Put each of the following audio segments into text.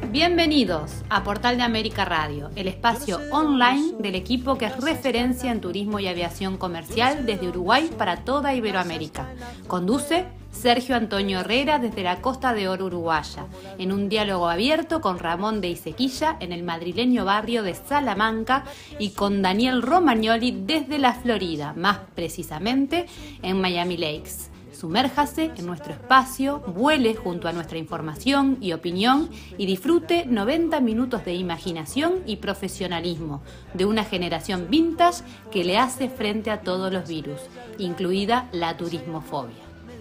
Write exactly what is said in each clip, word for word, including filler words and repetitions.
Bienvenidos a Portal de América Radio, el espacio online del equipo que es referencia en turismo y aviación comercial desde Uruguay para toda Iberoamérica. Conduce Sergio Antonio Herrera desde la Costa de Oro uruguaya, en un diálogo abierto con Ramón de Isequilla en el madrileño barrio de Salamanca y con Daniel Romagnoli desde la Florida, más precisamente en Miami Lakes. Sumérjase en nuestro espacio, vuele junto a nuestra información y opinión y disfrute noventa minutos de imaginación y profesionalismo de una generación vintage que le hace frente a todos los virus, incluida la turismofobia.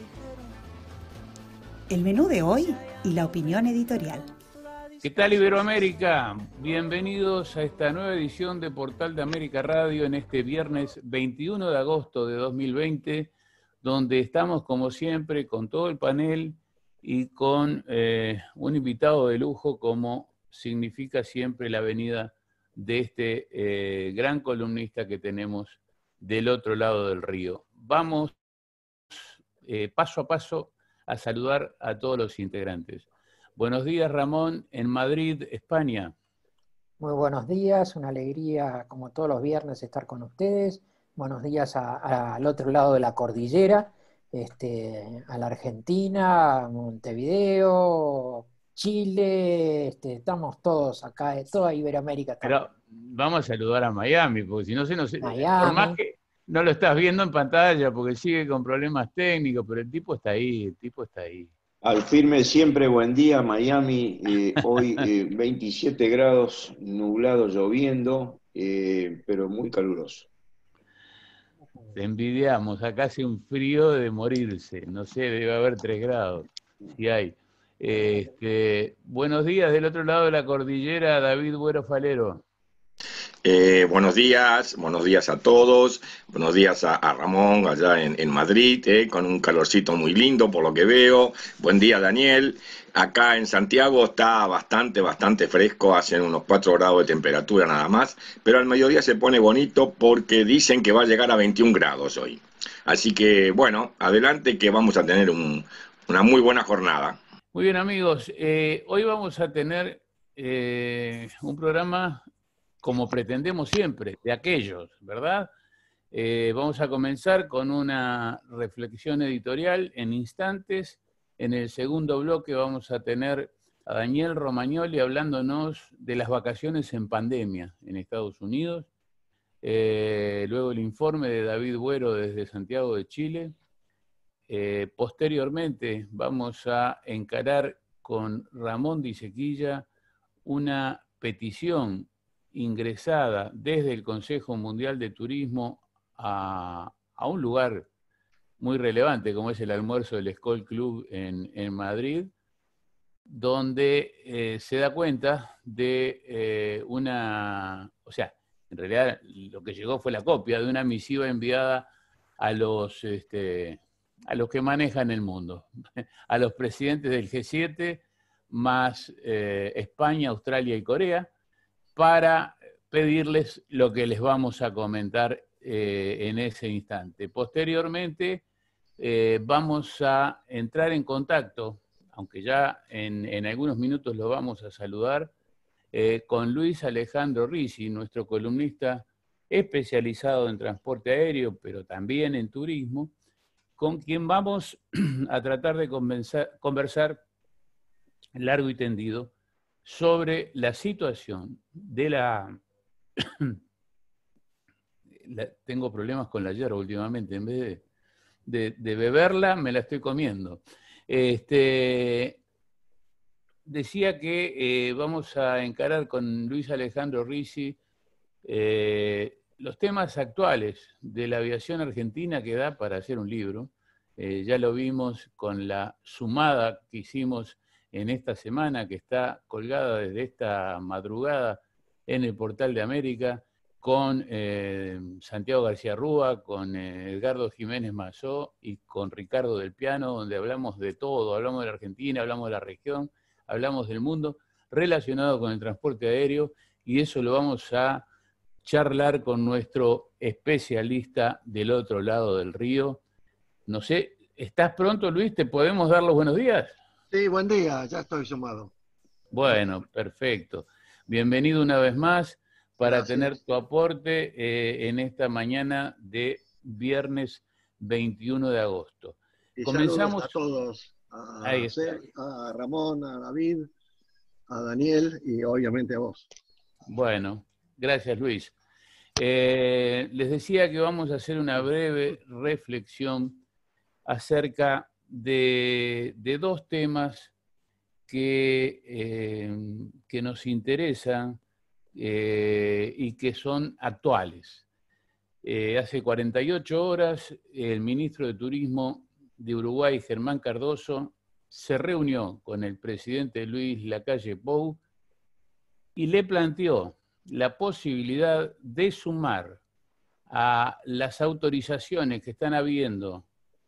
El menú de hoy y la opinión editorial. ¿Qué tal, Iberoamérica? Bienvenidos a esta nueva edición de Portal de América Radio en este viernes veintiuno de agosto de dos mil veinte, donde estamos, como siempre, con todo el panel y con eh, un invitado de lujo, como significa siempre la venida de este eh, gran columnista que tenemos del otro lado del río. Vamos eh, paso a paso a saludar a todos los integrantes. Buenos días, Ramón, en Madrid, España. Muy buenos días, una alegría, como todos los viernes, estar con ustedes. Buenos días a, a, al otro lado de la cordillera, este, a la Argentina, Montevideo, Chile, este, estamos todos acá, de toda Iberoamérica. Pero vamos a saludar a Miami, porque si no se nos... Miami. Por más que no lo estás viendo en pantalla, porque sigue con problemas técnicos, pero el tipo está ahí, el tipo está ahí. Al firme siempre, buen día, Miami, eh, hoy eh, veintisiete grados, nublado, lloviendo, eh, pero muy caluroso. Te envidiamos, acá hace un frío de morirse, no sé, debe haber tres grados, si hay. Este, buenos días del otro lado de la cordillera, David Güero Falero. Eh, buenos días, buenos días a todos, buenos días a, a Ramón allá en, en Madrid, eh, con un calorcito muy lindo por lo que veo. Buen día, Daniel. Acá en Santiago está bastante, bastante fresco, hacen unos cuatro grados de temperatura nada más, pero al mediodía se pone bonito porque dicen que va a llegar a veintiún grados hoy. Así que, bueno, adelante que vamos a tener un, una muy buena jornada. Muy bien, amigos, eh, hoy vamos a tener eh, un programa como pretendemos siempre, de aquellos, ¿verdad? Eh, vamos a comenzar con una reflexión editorial en instantes. En el segundo bloque vamos a tener a Daniel Romagnoli hablándonos de las vacaciones en pandemia en Estados Unidos. Eh, luego el informe de David Güero desde Santiago de Chile. Eh, posteriormente vamos a encarar con Ramón de Isequilla una petición ingresada desde el Consejo Mundial de Turismo a, a un lugar muy relevante como es el almuerzo del Skoll Club en, en Madrid, donde eh, se da cuenta de eh, una, o sea, en realidad lo que llegó fue la copia de una misiva enviada a los, este, a los que manejan el mundo, a los presidentes del G siete, más eh, España, Australia y Corea, para pedirles lo que les vamos a comentar eh, en ese instante. Posteriormente eh, vamos a entrar en contacto, aunque ya en, en algunos minutos lo vamos a saludar, eh, con Luis Alejandro Ricci, nuestro columnista especializado en transporte aéreo, pero también en turismo, con quien vamos a tratar de conversar, conversar largo y tendido sobre la situación de la, la... Tengo problemas con la yerba últimamente, en vez de, de, de beberla, me la estoy comiendo. Este, decía que eh, vamos a encarar con Luis Alejandro Ricci eh, los temas actuales de la aviación argentina que da para hacer un libro. Eh, ya lo vimos con la sumada que hicimos en esta semana, que está colgada desde esta madrugada en el Portal de América, con eh, Santiago García Rúa, con eh, Edgardo Jiménez Mazó y con Ricardo del Piano, donde hablamos de todo, hablamos de la Argentina, hablamos de la región, hablamos del mundo relacionado con el transporte aéreo, y eso lo vamos a charlar con nuestro especialista del otro lado del río. No sé, ¿estás pronto, Luis? ¿Te podemos dar los buenos días? Sí, buen día, ya estoy sumado. Bueno, perfecto. Bienvenido una vez más para Gracias. tener tu aporte eh, en esta mañana de viernes veintiuno de agosto. Y Comenzamos. saludos a todos, a, Ahí está. Ser- a Ramón, a David, a Daniel y obviamente a vos. Bueno, gracias Luis. Eh, les decía que vamos a hacer una breve reflexión acerca de, de dos temas que, eh, que nos interesan eh, y que son actuales. Eh, hace cuarenta y ocho horas el ministro de Turismo de Uruguay, Germán Cardoso, se reunió con el presidente Luis Lacalle Pou y le planteó la posibilidad de sumar a las autorizaciones que están habiendo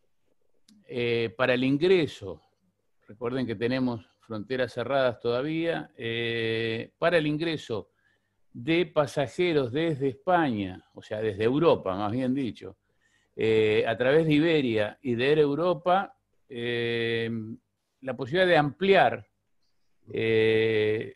eh, para el ingreso, recuerden que tenemos fronteras cerradas todavía, eh, para el ingreso de pasajeros desde España, o sea, desde Europa, más bien dicho, eh, a través de Iberia y de Air Europa, eh, la posibilidad de ampliar eh,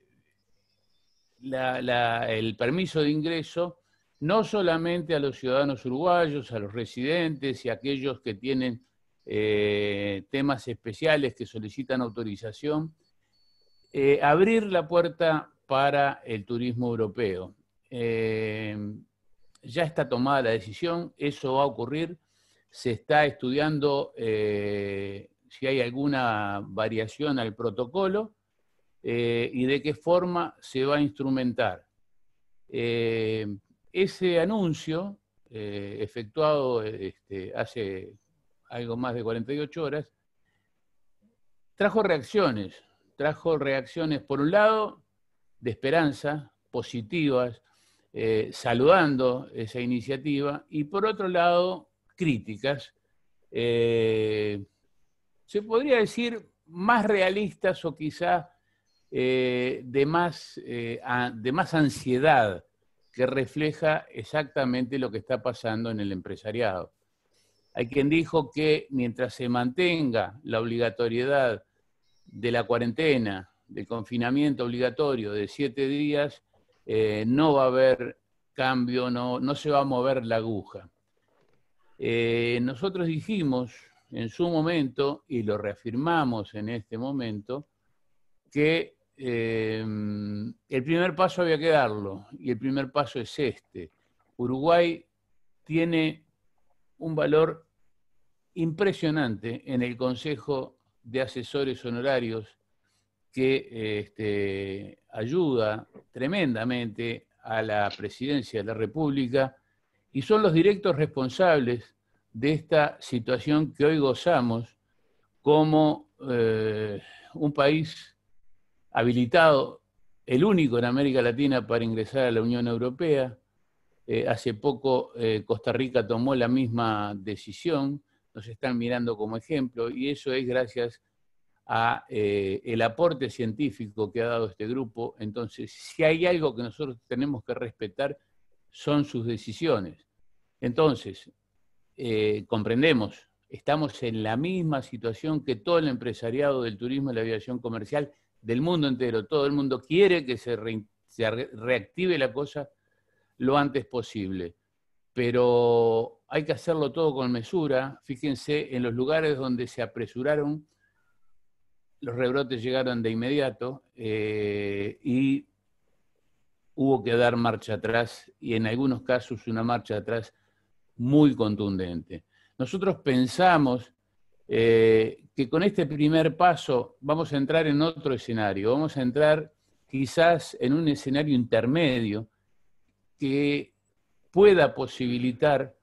la, la, el permiso de ingreso no solamente a los ciudadanos uruguayos, a los residentes y a aquellos que tienen eh, temas especiales que solicitan autorización, eh, abrir la puerta para el turismo europeo. Eh, ya está tomada la decisión, eso va a ocurrir, se está estudiando eh, si hay alguna variación al protocolo eh, y de qué forma se va a instrumentar. Eh, ese anuncio, eh, efectuado este, hace algo más de cuarenta y ocho horas, trajo reacciones, trajo reacciones, por un lado, de esperanza, positivas, eh, saludando esa iniciativa, y por otro lado, críticas, eh, se podría decir más realistas o quizá eh, de, más, eh, a, de más ansiedad, que refleja exactamente lo que está pasando en el empresariado. Hay quien dijo que mientras se mantenga la obligatoriedad de la cuarentena, del confinamiento obligatorio de siete días, eh, no va a haber cambio, no, no se va a mover la aguja. Eh, nosotros dijimos en su momento, y lo reafirmamos en este momento, que eh, el primer paso había que darlo, y el primer paso es este. Uruguay tiene un valor impresionante en el Consejo de Asesores Honorarios que este, ayuda tremendamente a la Presidencia de la República y son los directos responsables de esta situación que hoy gozamos como eh, un país habilitado, el único en América Latina para ingresar a la Unión Europea. Eh, hace poco eh, Costa Rica tomó la misma decisión, nos están mirando como ejemplo, y eso es gracias a eh, el aporte científico que ha dado este grupo. Entonces, si hay algo que nosotros tenemos que respetar, son sus decisiones. Entonces, eh, comprendemos, estamos en la misma situación que todo el empresariado del turismo y la aviación comercial del mundo entero. Todo el mundo quiere que se, re, se reactive la cosa lo antes posible, pero hay que hacerlo todo con mesura. Fíjense, en los lugares donde se apresuraron, los rebrotes llegaron de inmediato eh, y hubo que dar marcha atrás, y en algunos casos una marcha atrás muy contundente. Nosotros pensamos eh, que con este primer paso vamos a entrar en otro escenario, vamos a entrar quizás en un escenario intermedio que pueda posibilitar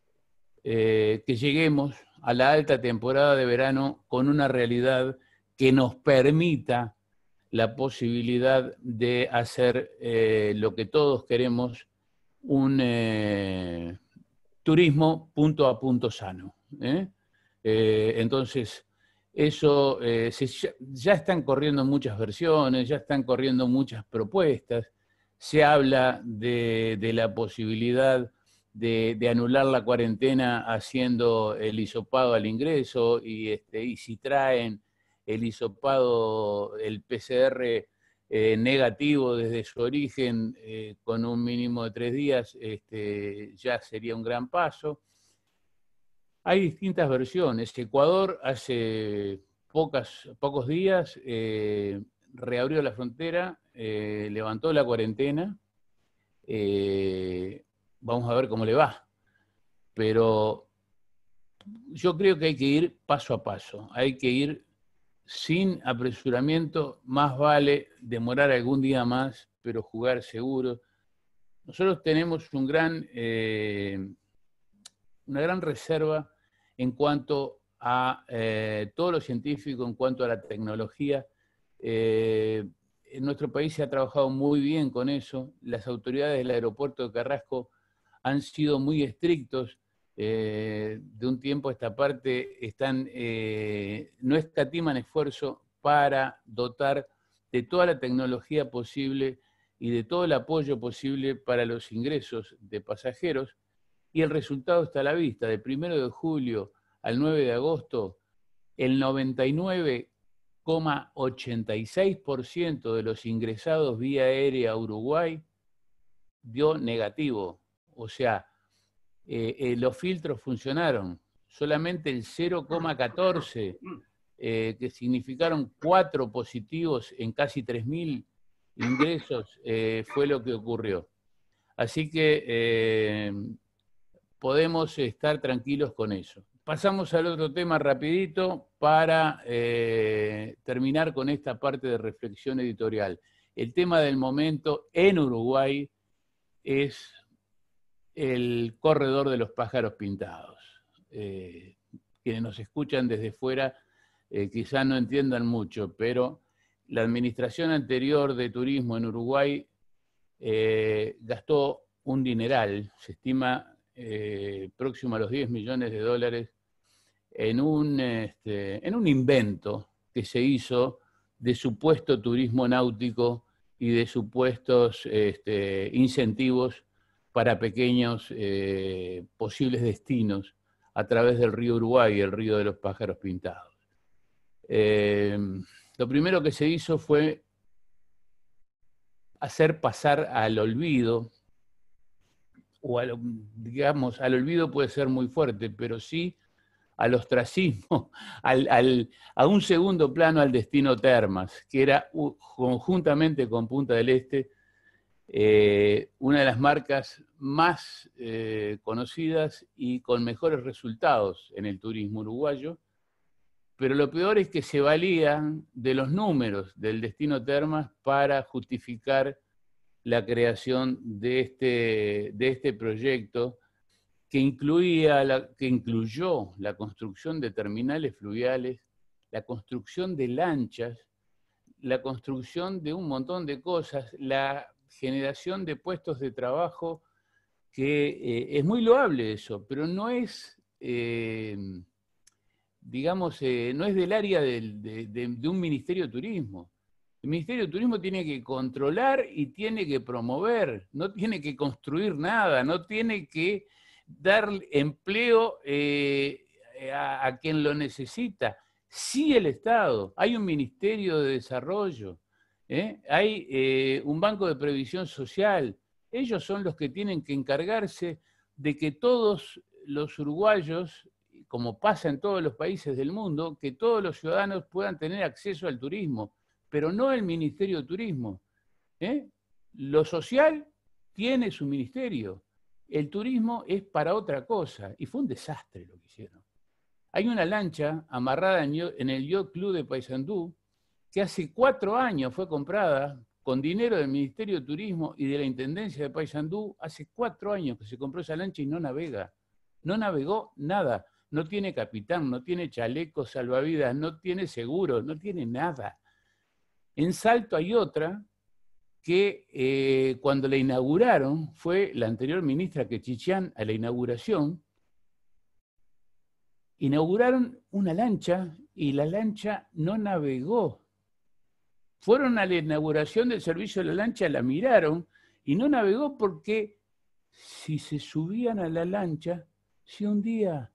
eh, que lleguemos a la alta temporada de verano con una realidad que nos permita la posibilidad de hacer eh, lo que todos queremos, un eh, turismo punto a punto sano. ¿eh? Eh, entonces, eso eh, se, ya están corriendo muchas versiones, ya están corriendo muchas propuestas, se habla de, de la posibilidad de, de anular la cuarentena haciendo el hisopado al ingreso, y, este, y si traen el hisopado, el P C R eh, negativo desde su origen, eh, con un mínimo de tres días, este, ya sería un gran paso. Hay distintas versiones. Ecuador hace pocas, pocos días eh, reabrió la frontera, eh, levantó la cuarentena. Eh, vamos a ver cómo le va. Pero yo creo que hay que ir paso a paso, hay que ir sin apresuramiento, más vale demorar algún día más, pero jugar seguro. Nosotros tenemos un gran, eh, una gran reserva en cuanto a eh, todo lo científico, en cuanto a la tecnología. Eh, en nuestro país se ha trabajado muy bien con eso. Las autoridades del aeropuerto de Carrasco han sido muy estrictos. Eh, de un tiempo a esta parte están, eh, no escatiman esfuerzo para dotar de toda la tecnología posible y de todo el apoyo posible para los ingresos de pasajeros, y el resultado está a la vista. Del primero de julio al nueve de agosto, el noventa y nueve coma ochenta y seis por ciento de los ingresados vía aérea a Uruguay dio negativo, o sea, Eh, eh, los filtros funcionaron, solamente el cero coma catorce, eh, que significaron cuatro positivos en casi tres mil ingresos, eh, fue lo que ocurrió. Así que eh, podemos estar tranquilos con eso. Pasamos al otro tema rapidito para eh, terminar con esta parte de reflexión editorial. El tema del momento en Uruguay es el corredor de los pájaros pintados. Eh, quienes nos escuchan desde fuera eh, quizás no entiendan mucho, pero la administración anterior de turismo en Uruguay eh, gastó un dineral, se estima eh, próximo a los diez millones de dólares, en un, este, en un invento que se hizo de supuesto turismo náutico y de supuestos este, incentivos para pequeños eh, posibles destinos a través del río Uruguay, el río de los pájaros pintados. Eh, lo primero que se hizo fue hacer pasar al olvido, o al, digamos, al olvido puede ser muy fuerte, pero sí al ostracismo, al, al, a un segundo plano al destino Termas, que era uh, conjuntamente con Punta del Este, Eh, una de las marcas más eh, conocidas y con mejores resultados en el turismo uruguayo, pero lo peor es que se valían de los números del destino Termas para justificar la creación de este, de este proyecto que, incluía la, que incluyó la construcción de terminales fluviales, la construcción de lanchas, la construcción de un montón de cosas, la generación de puestos de trabajo, que eh, es muy loable eso, pero no es, eh, digamos, eh, no es del área del, de, de, de un Ministerio de Turismo. El Ministerio de Turismo tiene que controlar y tiene que promover, no tiene que construir nada, no tiene que dar empleo eh, a, a quien lo necesita. Sí el Estado, hay un Ministerio de Desarrollo, ¿Eh? hay eh, un banco de previsión social. Ellos son los que tienen que encargarse de que todos los uruguayos, como pasa en todos los países del mundo, que todos los ciudadanos puedan tener acceso al turismo, pero no el Ministerio de Turismo. ¿eh? Lo social tiene su ministerio, el turismo es para otra cosa, y fue un desastre lo que hicieron. Hay una lancha amarrada en el Yacht Club de Paysandú, que hace cuatro años fue comprada con dinero del Ministerio de Turismo y de la Intendencia de Paysandú. Hace cuatro años que se compró esa lancha y no navega. No navegó nada. No tiene capitán, no tiene chaleco salvavidas, no tiene seguro, no tiene nada. En Salto hay otra que eh, cuando la inauguraron, fue la anterior ministra Quechichán a la inauguración, inauguraron una lancha y la lancha no navegó. Fueron a la inauguración del servicio de la lancha, la miraron y no navegó porque si se subían a la lancha, se hundía.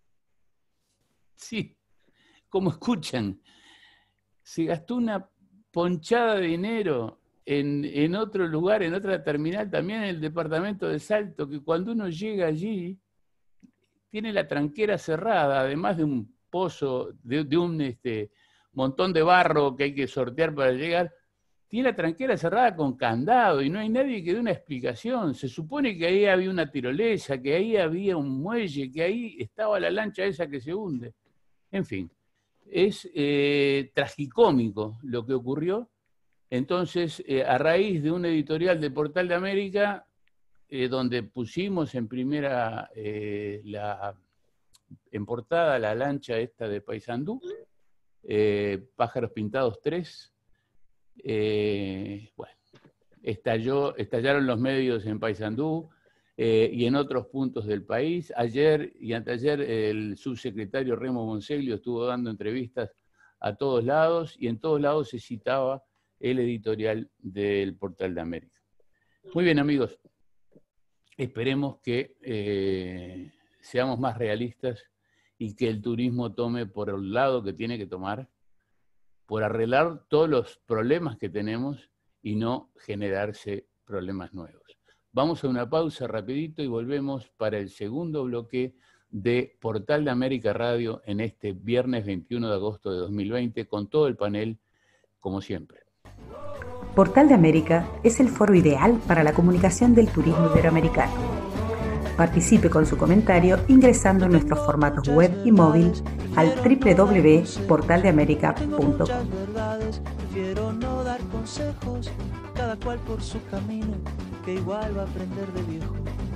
Sí, como escuchan, se gastó una ponchada de dinero en, en otro lugar, en otra terminal, también en el departamento de Salto, que cuando uno llega allí, tiene la tranquera cerrada, además de un pozo, de, de un este, montón de barro que hay que sortear para llegar, tiene la tranquera cerrada con candado y no hay nadie que dé una explicación. Se supone que ahí había una tirolesa, que ahí había un muelle, que ahí estaba la lancha esa que se hunde. En fin, es eh, tragicómico lo que ocurrió. Entonces, eh, a raíz de un editorial de Portal de América, eh, donde pusimos en primera, eh, la, en portada la lancha esta de Paysandú, eh, Pájaros Pintados tres, eh, bueno, estalló, estallaron los medios en Paysandú eh, y en otros puntos del país. Ayer y anteayer el subsecretario Remo Bonseglio estuvo dando entrevistas a todos lados y en todos lados se citaba el editorial del Portal de América. Muy bien, amigos. Esperemos que eh, seamos más realistas y que el turismo tome por el lado que tiene que tomar, por arreglar todos los problemas que tenemos y no generarse problemas nuevos. Vamos a una pausa rapidito y volvemos para el segundo bloque de Portal de América Radio en este viernes veintiuno de agosto de dos mil veinte con todo el panel, como siempre. Portal de América es el foro ideal para la comunicación del turismo iberoamericano. Participe con su comentario ingresando en nuestros formatos web y móvil al doble u doble u doble u punto portal de américa punto com. Prefiero no dar consejos, cada cual por su camino, que igual va a aprender de viejo.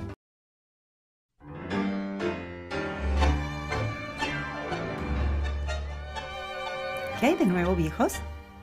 ¿Qué hay de nuevo, viejos?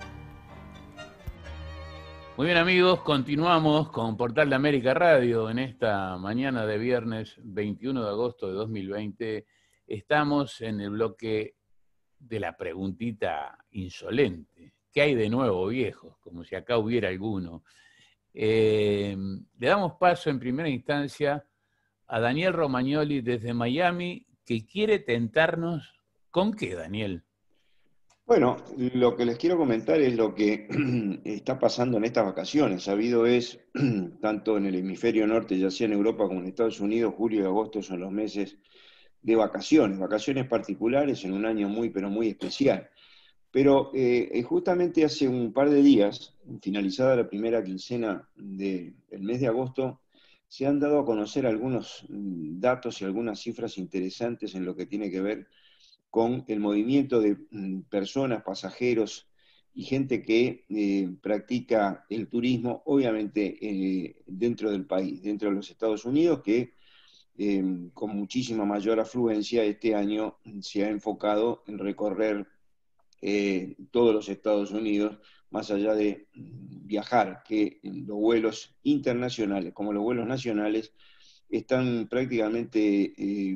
Muy bien, amigos, continuamos con Portal de América Radio en esta mañana de viernes veintiuno de agosto de dos mil veinte. Estamos en el bloque de la preguntita insolente. ¿Qué hay de nuevo, viejos? Como si acá hubiera alguno. Eh, le damos paso en primera instancia a Daniel Romagnoli desde Miami, que quiere tentarnos. ¿Con qué, Daniel? Bueno, lo que les quiero comentar es lo que está pasando en estas vacaciones. Sabido es, tanto en el hemisferio norte, ya sea en Europa como en Estados Unidos, julio y agosto son los meses de vacaciones, vacaciones particulares en un año muy, pero muy especial. Pero eh, justamente hace un par de días, finalizada la primera quincena del mes de agosto, se han dado a conocer algunos datos y algunas cifras interesantes en lo que tiene que ver con el movimiento de personas, pasajeros y gente que eh, practica el turismo, obviamente eh, dentro del país, dentro de los Estados Unidos, que eh, con muchísima mayor afluencia este año se ha enfocado en recorrer eh, todos los Estados Unidos, más allá de viajar, que los vuelos internacionales como los vuelos nacionales están prácticamente eh,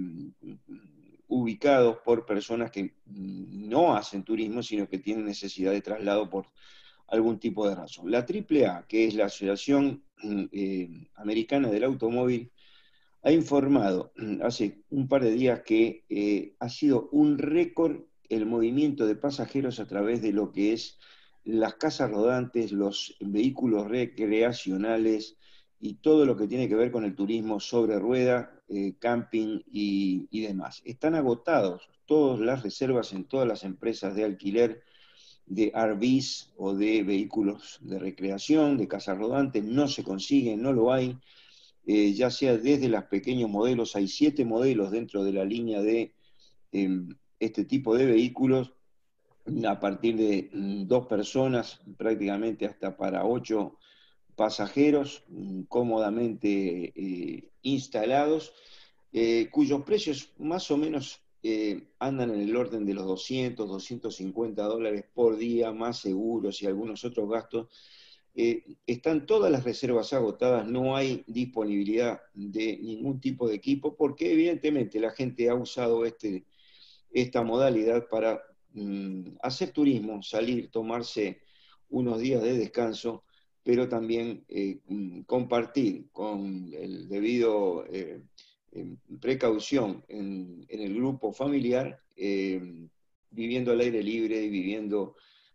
ubicados por personas que no hacen turismo, sino que tienen necesidad de traslado por algún tipo de razón. La triple A, que es la Asociación eh, Americana del Automóvil, ha informado hace un par de días que eh, ha sido un récord el movimiento de pasajeros a través de lo que es las casas rodantes, los vehículos recreacionales y todo lo que tiene que ver con el turismo sobre rueda, eh, camping y, y demás. Están agotados todas las reservas en todas las empresas de alquiler de R Vs o de vehículos de recreación, de casas rodantes, no se consiguen, no lo hay, eh, ya sea desde los pequeños modelos, hay siete modelos dentro de la línea de eh, este tipo de vehículos, a partir de dos personas, prácticamente hasta para ocho pasajeros, cómodamente eh, instalados, eh, cuyos precios más o menos eh, andan en el orden de los doscientos, doscientos cincuenta dólares por día, más seguros y algunos otros gastos. Eh, están todas las reservas agotadas, no hay disponibilidad de ningún tipo de equipo, porque evidentemente la gente ha usado este, esta modalidad para mm, hacer turismo, salir, tomarse unos días de descanso, pero también eh, compartir con el debido eh, precaución en, en el grupo familiar, eh, viviendo al aire libre y viviendo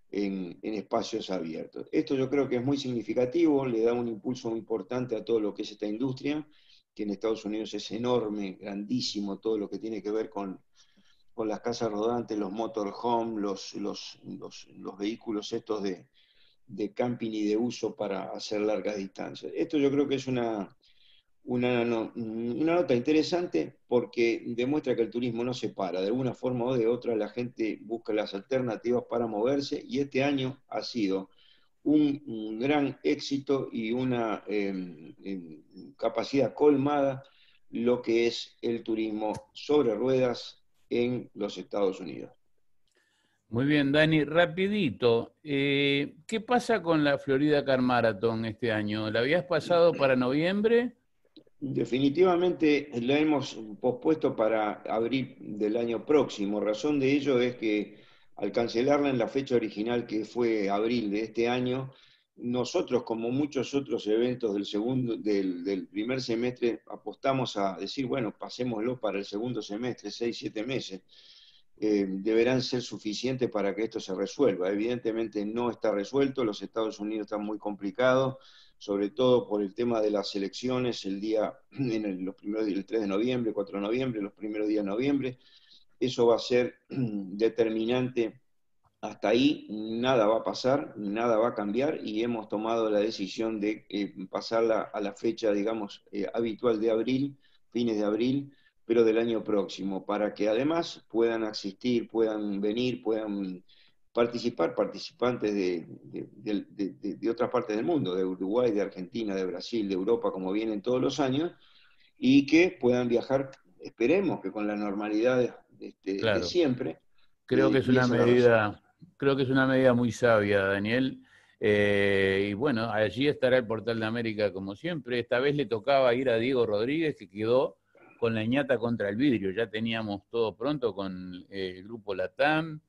en, en espacios abiertos. Esto yo creo que es muy significativo, le da un impulso muy importante a todo lo que es esta industria, que en Estados Unidos es enorme, grandísimo, todo lo que tiene que ver con, con las casas rodantes, los motorhome, los, los, los, los vehículos estos de, de camping y de uso para hacer largas distancias. Esto yo creo que es una, una, una nota interesante porque demuestra que el turismo no se para, de alguna forma o de otra la gente busca las alternativas para moverse, y este año ha sido un, un gran éxito y una eh, eh, capacidad colmada lo que es el turismo sobre ruedas en los Estados Unidos. Muy bien, Dani, rapidito, eh, ¿qué pasa con la Florida Car Marathon este año? ¿La habías pasado para noviembre? Definitivamente la hemos pospuesto para abril del año próximo. Razón de ello es que al cancelarla en la fecha original, que fue abril de este año, nosotros, como muchos otros eventos del, segundo, del, del primer semestre, apostamos a decir, bueno, pasémoslo para el segundo semestre, seis, siete meses. Eh, deberán ser suficientes para que esto se resuelva. Evidentemente no está resuelto, los Estados Unidos están muy complicados, sobre todo por el tema de las elecciones, el día, en el, los primeros, el tres de noviembre, cuatro de noviembre, los primeros días de noviembre. Eso va a ser determinante. Hasta ahí nada va a pasar, nada va a cambiar, y hemos tomado la decisión de eh, pasarla a la fecha, digamos, eh, habitual de abril, fines de abril, pero del año próximo, para que además puedan asistir, puedan venir, puedan participar participantes de, de, de, de, de otras partes del mundo, de Uruguay, de Argentina, de Brasil, de Europa, como vienen todos los años, y que puedan viajar, esperemos que con la normalidad de, de, claro. de siempre. Creo eh, que es una esa medida, creo que es una medida muy sabia, Daniel. Eh, y bueno, allí estará el Portal de América como siempre. Esta vez le tocaba ir a Diego Rodríguez, que quedó con la ñata contra el vidrio. Ya teníamos todo pronto con eh, el grupo Latam,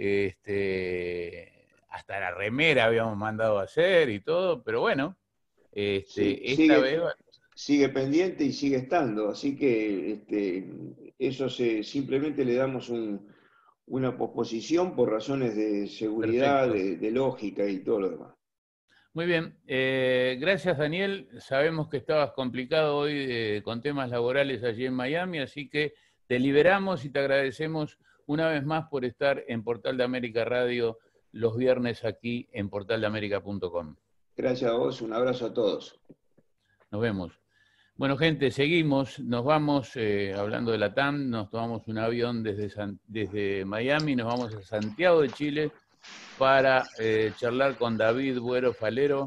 este, hasta la remera habíamos mandado a hacer y todo, pero bueno, este, sí, esta sigue, vez... sigue pendiente y sigue estando, así que este, eso se, simplemente le damos un, una posposición por razones de seguridad, de, de lógica y todo lo demás. Muy bien, eh, gracias Daniel. Sabemos que estabas complicado hoy eh, con temas laborales allí en Miami, así que te liberamos y te agradecemos una vez más por estar en Portal de América Radio los viernes aquí en portal de américa punto com. Gracias a vos, un abrazo a todos. Nos vemos. Bueno, gente, seguimos, nos vamos, eh, hablando de la T A M, nos tomamos un avión desde, San, desde Miami, nos vamos a Santiago de Chile para eh, charlar con David Buero Falero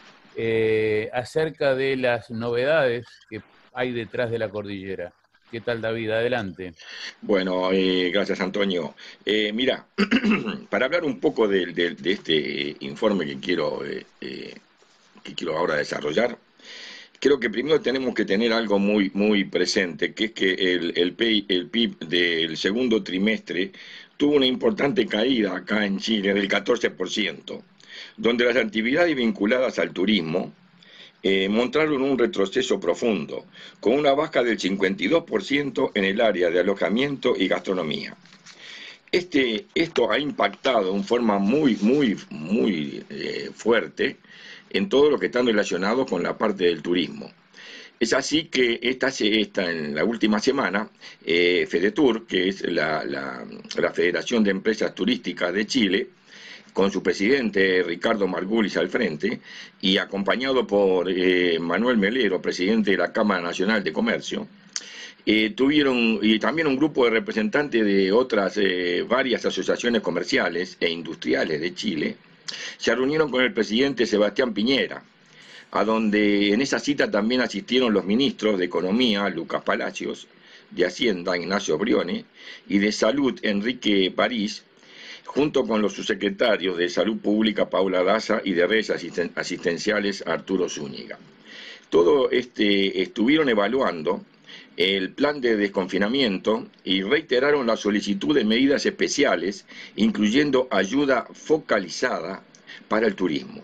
eh, acerca de las novedades que hay detrás de la cordillera. ¿Qué tal, David? Adelante. Bueno, eh, gracias, Antonio. Eh, mira, para hablar un poco de, de, de este informe que quiero, eh, eh, que quiero ahora desarrollar, creo que primero tenemos que tener algo muy, muy presente, que es que el, el, P I, el P I B del segundo trimestre tuvo una importante caída acá en Chile del catorce por ciento, donde las actividades vinculadas al turismo eh, mostraron un retroceso profundo, con una baja del cincuenta y dos por ciento en el área de alojamiento y gastronomía. Este, esto ha impactado en forma muy, muy, muy eh, fuerte en todo lo que está relacionado con la parte del turismo. Es así que esta, esta en la última semana, eh, FEDETUR, que es la, la, la Federación de Empresas Turísticas de Chile, con su presidente Ricardo Margulis al frente, y acompañado por eh, Manuel Melero, presidente de la Cámara Nacional de Comercio, eh, tuvieron, y también un grupo de representantes de otras eh, varias asociaciones comerciales e industriales de Chile, se reunieron con el presidente Sebastián Piñera, a donde en esa cita también asistieron los ministros de Economía, Lucas Palacios, de Hacienda, Ignacio Brione, y de Salud, Enrique París, junto con los subsecretarios de Salud Pública, Paula Daza, y de Redes Asisten Asistenciales, Arturo Zúñiga. Todo este estuvieron evaluando el plan de desconfinamiento y reiteraron la solicitud de medidas especiales, incluyendo ayuda focalizada para el turismo,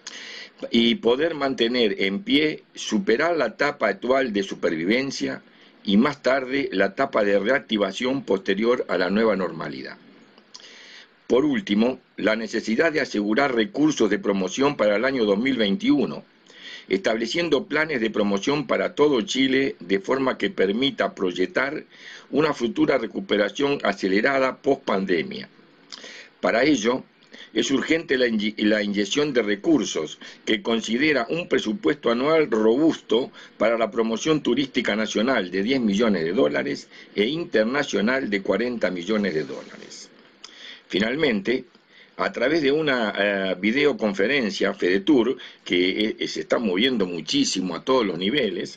y poder mantener en pie, superar la etapa actual de supervivencia y más tarde la etapa de reactivación posterior a la nueva normalidad. Por último, la necesidad de asegurar recursos de promoción para el año dos mil veintiuno, estableciendo planes de promoción para todo Chile de forma que permita proyectar una futura recuperación acelerada post-pandemia. Para ello, es urgente la, la inyección de recursos que considera un presupuesto anual robusto para la promoción turística nacional de diez millones de dólares e internacional de cuarenta millones de dólares. Finalmente, a través de una uh, videoconferencia, FEDETUR, que eh, se está moviendo muchísimo a todos los niveles,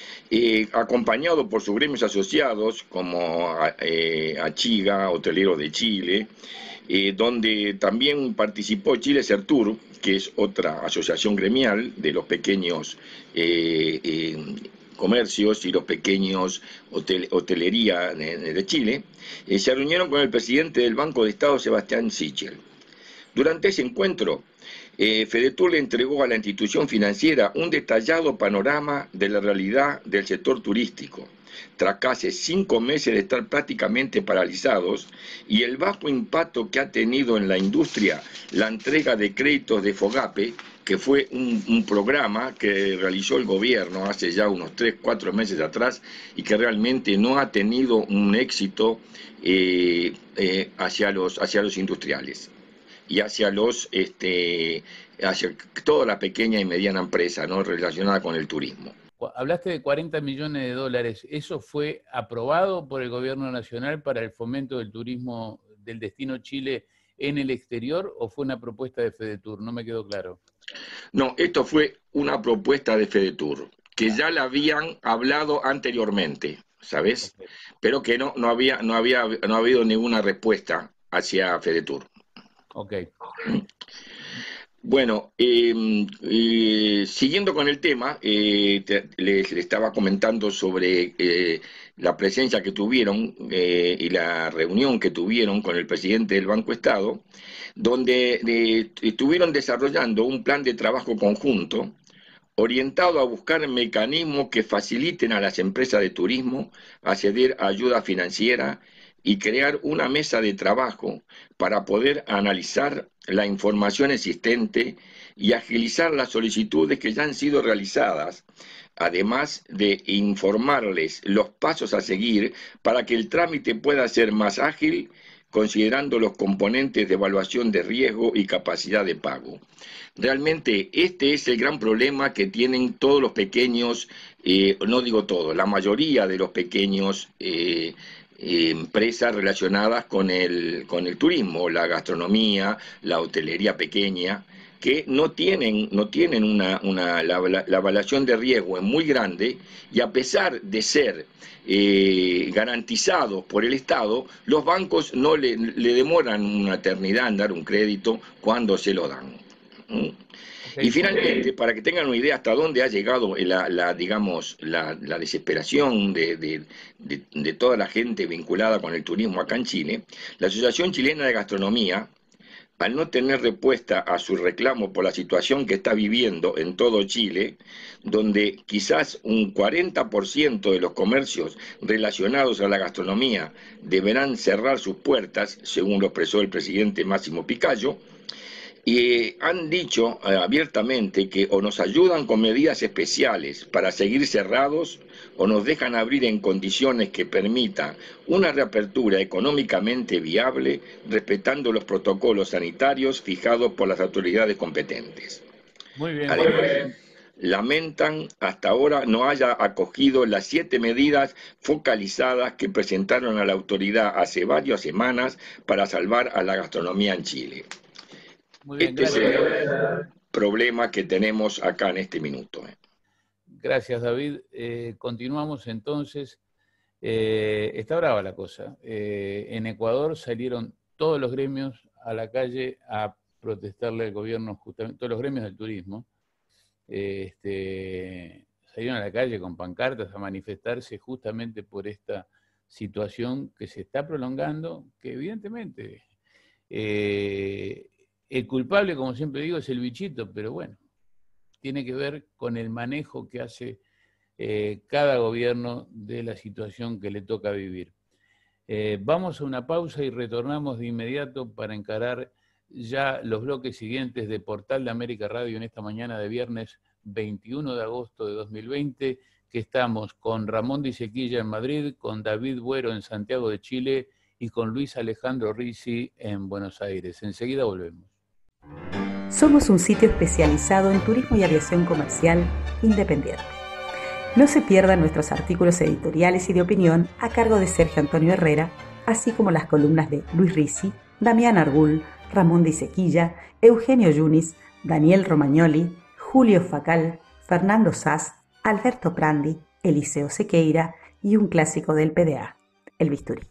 eh, acompañado por sus gremios asociados como eh, Achiga, Hoteleros de Chile, eh, donde también participó Chile Sertur, que es otra asociación gremial de los pequeños eh, eh, comercios y los pequeños hotel, hotelería de, de Chile, eh, se reunieron con el presidente del Banco de Estado, Sebastián Sichel. Durante ese encuentro, eh, FEDETUR le entregó a la institución financiera un detallado panorama de la realidad del sector turístico, tras casi cinco meses de estar prácticamente paralizados y el bajo impacto que ha tenido en la industria la entrega de créditos de FOGAPE, que fue un, un programa que realizó el gobierno hace ya unos tres, cuatro meses atrás y que realmente no ha tenido un éxito eh, eh, hacia los, hacia los industriales y hacia los este hacia toda la pequeña y mediana empresa, ¿no?, relacionada con el turismo. Hablaste de cuarenta millones de dólares. ¿Eso fue aprobado por el gobierno nacional para el fomento del turismo del destino Chile en el exterior o fue una propuesta de FEDETUR? No me quedó claro. No, esto fue una propuesta de FEDETUR, que ya la habían hablado anteriormente, ¿sabes? Okay. Pero que no, no, había, no, había, no ha habido ninguna respuesta hacia FEDETUR. Ok. Bueno, eh, eh, siguiendo con el tema, eh, te, les, les estaba comentando sobre eh, la presencia que tuvieron eh, y la reunión que tuvieron con el presidente del Banco Estado, donde eh, estuvieron desarrollando un plan de trabajo conjunto orientado a buscar mecanismos que faciliten a las empresas de turismo acceder a ayuda financiera y crear una mesa de trabajo para poder analizar la información existente y agilizar las solicitudes que ya han sido realizadas, además de informarles los pasos a seguir para que el trámite pueda ser más ágil, considerando los componentes de evaluación de riesgo y capacidad de pago. Realmente este es el gran problema que tienen todos los pequeños, eh, no digo todos, la mayoría de los pequeños eh, eh, empresas relacionadas con el, con el turismo, la gastronomía, la hotelería pequeña, que no tienen, no tienen una, una la, la, la evaluación de riesgo es muy grande y a pesar de ser eh, garantizados por el Estado, los bancos no le, le demoran una eternidad en dar un crédito cuando se lo dan. ¿Mm? Okay. Y finalmente, para que tengan una idea hasta dónde ha llegado la, la digamos, la, la desesperación de, de, de, de toda la gente vinculada con el turismo acá en Chile, la Asociación Chilena de Gastronomía, al no tener respuesta a su reclamo por la situación que está viviendo en todo Chile, donde quizás un cuarenta por ciento de los comercios relacionados a la gastronomía deberán cerrar sus puertas, según lo expresó el presidente Máximo Picallo, y han dicho eh, abiertamente que o nos ayudan con medidas especiales para seguir cerrados o nos dejan abrir en condiciones que permitan una reapertura económicamente viable respetando los protocolos sanitarios fijados por las autoridades competentes. Muy bien. Además, muy bien. Lamentan hasta ahora no haya acogido las siete medidas focalizadas que presentaron a la autoridad hace varias semanas para salvar a la gastronomía en Chile. Muy bien, este gracias. es el problema que tenemos acá en este minuto. Gracias, David. Eh, continuamos entonces. Eh, está brava la cosa. Eh, en Ecuador salieron todos los gremios a la calle a protestarle al gobierno, justamente todos los gremios del turismo. Eh, este, salieron a la calle con pancartas a manifestarse justamente por esta situación que se está prolongando, que evidentemente... Eh, el culpable, como siempre digo, es el bichito, pero bueno, tiene que ver con el manejo que hace eh, cada gobierno de la situación que le toca vivir. Eh, vamos a una pausa y retornamos de inmediato para encarar ya los bloques siguientes de Portal de América Radio en esta mañana de viernes veintiuno de agosto de dos mil veinte, que estamos con Ramón Di Sequilla en Madrid, con David Buero en Santiago de Chile y con Luis Alejandro Ricci en Buenos Aires. Enseguida volvemos. Somos un sitio especializado en turismo y aviación comercial independiente. No se pierdan nuestros artículos editoriales y de opinión a cargo de Sergio Antonio Herrera, así como las columnas de Luis Ricci, Damián Argul, Ramón Di Sequilla, Eugenio Yunis, Daniel Romagnoli, Julio Facal, Fernando Sass, Alberto Prandi, Eliseo Sequeira y un clásico del P D A, El Bisturí.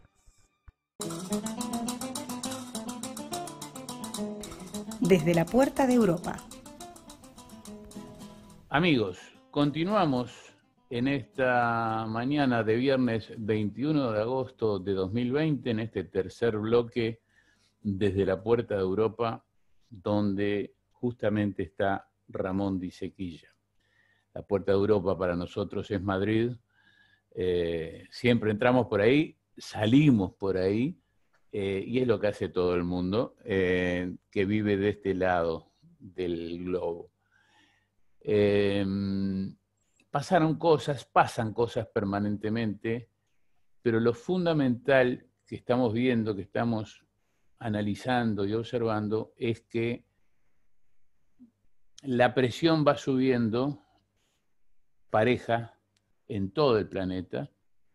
Desde la puerta de Europa. Amigos, continuamos en esta mañana de viernes veintiuno de agosto de dos mil veinte, en este tercer bloque desde la puerta de Europa, donde justamente está Ramón Di Sequilla. La puerta de Europa para nosotros es Madrid. Eh, siempre entramos por ahí, salimos por ahí, eh, y es lo que hace todo el mundo eh, que vive de este lado del globo. Eh, pasaron cosas, pasan cosas permanentemente, pero lo fundamental que estamos viendo, que estamos analizando y observando, es que la presión va subiendo pareja en todo el planeta.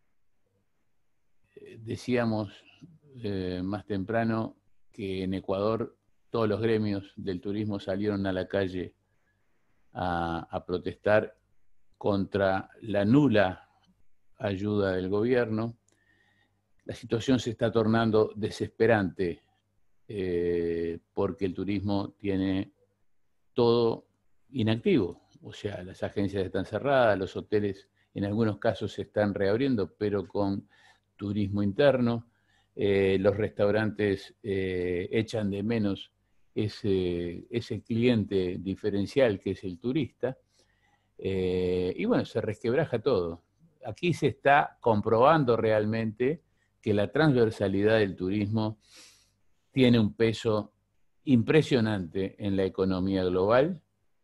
Decíamos eh, más temprano que en Ecuador todos los gremios del turismo salieron a la calle a, a protestar contra la nula ayuda del gobierno. La situación se está tornando desesperante eh, porque el turismo tiene todo inactivo. O sea, las agencias están cerradas, los hoteles en algunos casos se están reabriendo, pero con turismo interno. Eh, los restaurantes eh, echan de menos ese, ese cliente diferencial que es el turista. Eh, y bueno, se resquebraja todo. Aquí se está comprobando realmente que la transversalidad del turismo tiene un peso impresionante en la economía global,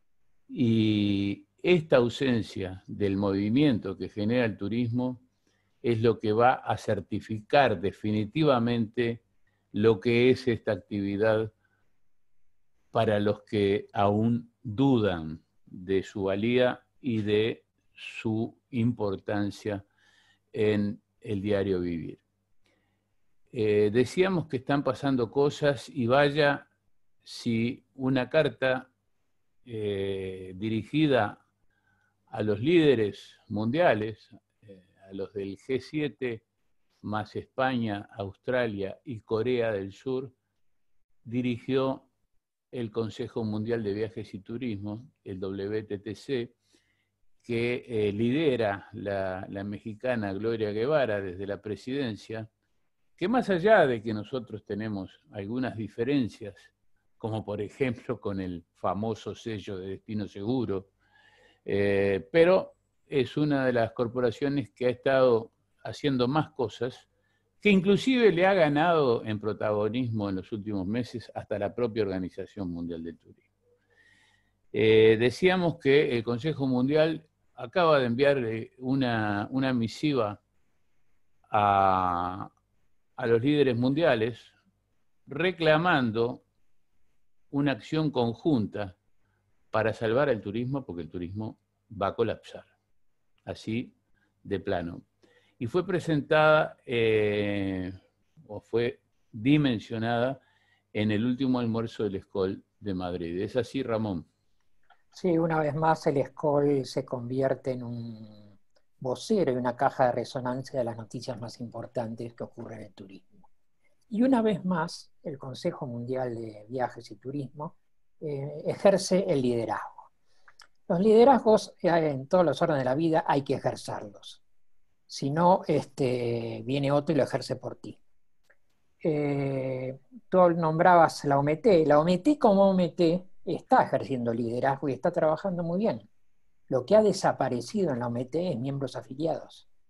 y esta ausencia del movimiento que genera el turismo es lo que va a certificar definitivamente lo que es esta actividad para los que aún dudan de su valía y de su importancia en el diario vivir. Eh, decíamos que están pasando cosas, y vaya si una carta eh, dirigida a los líderes mundiales, eh, a los del G siete, más España, Australia y Corea del Sur, dirigió el Consejo Mundial de Viajes y Turismo, el W T T C, que eh, lidera la, la mexicana Gloria Guevara desde la presidencia, que más allá de que nosotros tenemos algunas diferencias, como por ejemplo con el famoso sello de destino seguro, eh, pero es una de las corporaciones que ha estado haciendo más cosas, que inclusive le ha ganado en protagonismo en los últimos meses hasta la propia Organización Mundial del Turismo. Eh, decíamos que el Consejo Mundial acaba de enviar una, una misiva a, a los líderes mundiales reclamando una acción conjunta para salvar el turismo, porque el turismo va a colapsar, así de plano. Y fue presentada, eh, o fue dimensionada en el último almuerzo del Escol de Madrid. ¿Es así, Ramón? Sí, una vez más el Escol se convierte en un vocero y una caja de resonancia de las noticias más importantes que ocurren en el turismo. Y una vez más, el Consejo Mundial de Viajes y Turismo eh, ejerce el liderazgo. Los liderazgos eh, en todos los órdenes de la vida hay que ejercerlos. Si no, este, viene otro y lo ejerce por ti. Eh, tú nombrabas la O M T. La O M T como O M T está ejerciendo liderazgo y está trabajando muy bien. Lo que ha desaparecido en la O M T es miembros afiliados.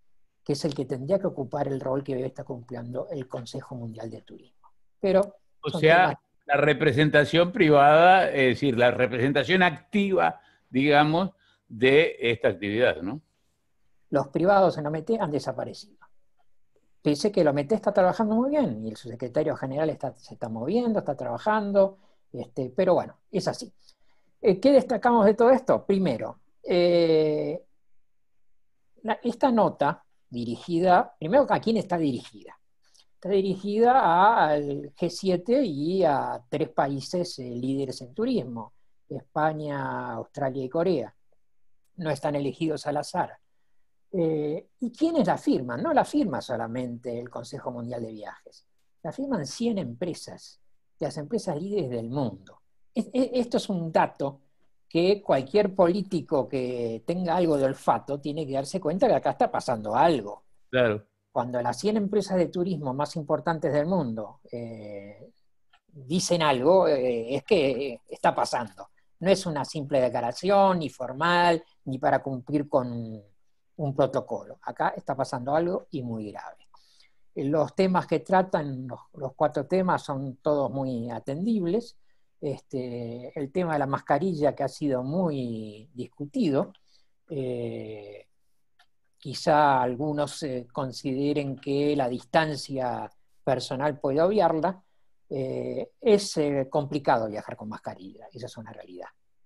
que es el que tendría que ocupar el rol que hoy está cumpliendo el Consejo Mundial de Turismo. Pero O son sea, temas... la representación privada, es decir, la representación activa, digamos, de esta actividad, ¿no? Los privados en O M T han desaparecido. Pese que el O M T está trabajando muy bien, y el subsecretario general está, se está moviendo, está trabajando, este, pero bueno, es así. Eh, ¿Qué destacamos de todo esto? Primero, eh, la, esta nota dirigida, primero, ¿a quién está dirigida? Está dirigida a, al G siete y a tres países eh, líderes en turismo, España, Australia y Corea. No están elegidos al azar. Eh, ¿Y quiénes la firman? No la firma solamente el Consejo Mundial de Viajes, la firman cien empresas, las empresas líderes del mundo. Es, es, esto es un dato que cualquier político que tenga algo de olfato tiene que darse cuenta que acá está pasando algo. Claro. Cuando las cien empresas de turismo más importantes del mundo eh, dicen algo, eh, es que está pasando. No es una simple declaración, ni formal, ni para cumplir con un protocolo. Acá está pasando algo y muy grave. Los temas que tratan, los, los cuatro temas, son todos muy atendibles. Este, el tema de la mascarilla, que ha sido muy discutido, eh, quizá algunos eh, consideren que la distancia personal puede obviarla. Eh, es eh, complicado viajar con mascarilla, esa es una realidad.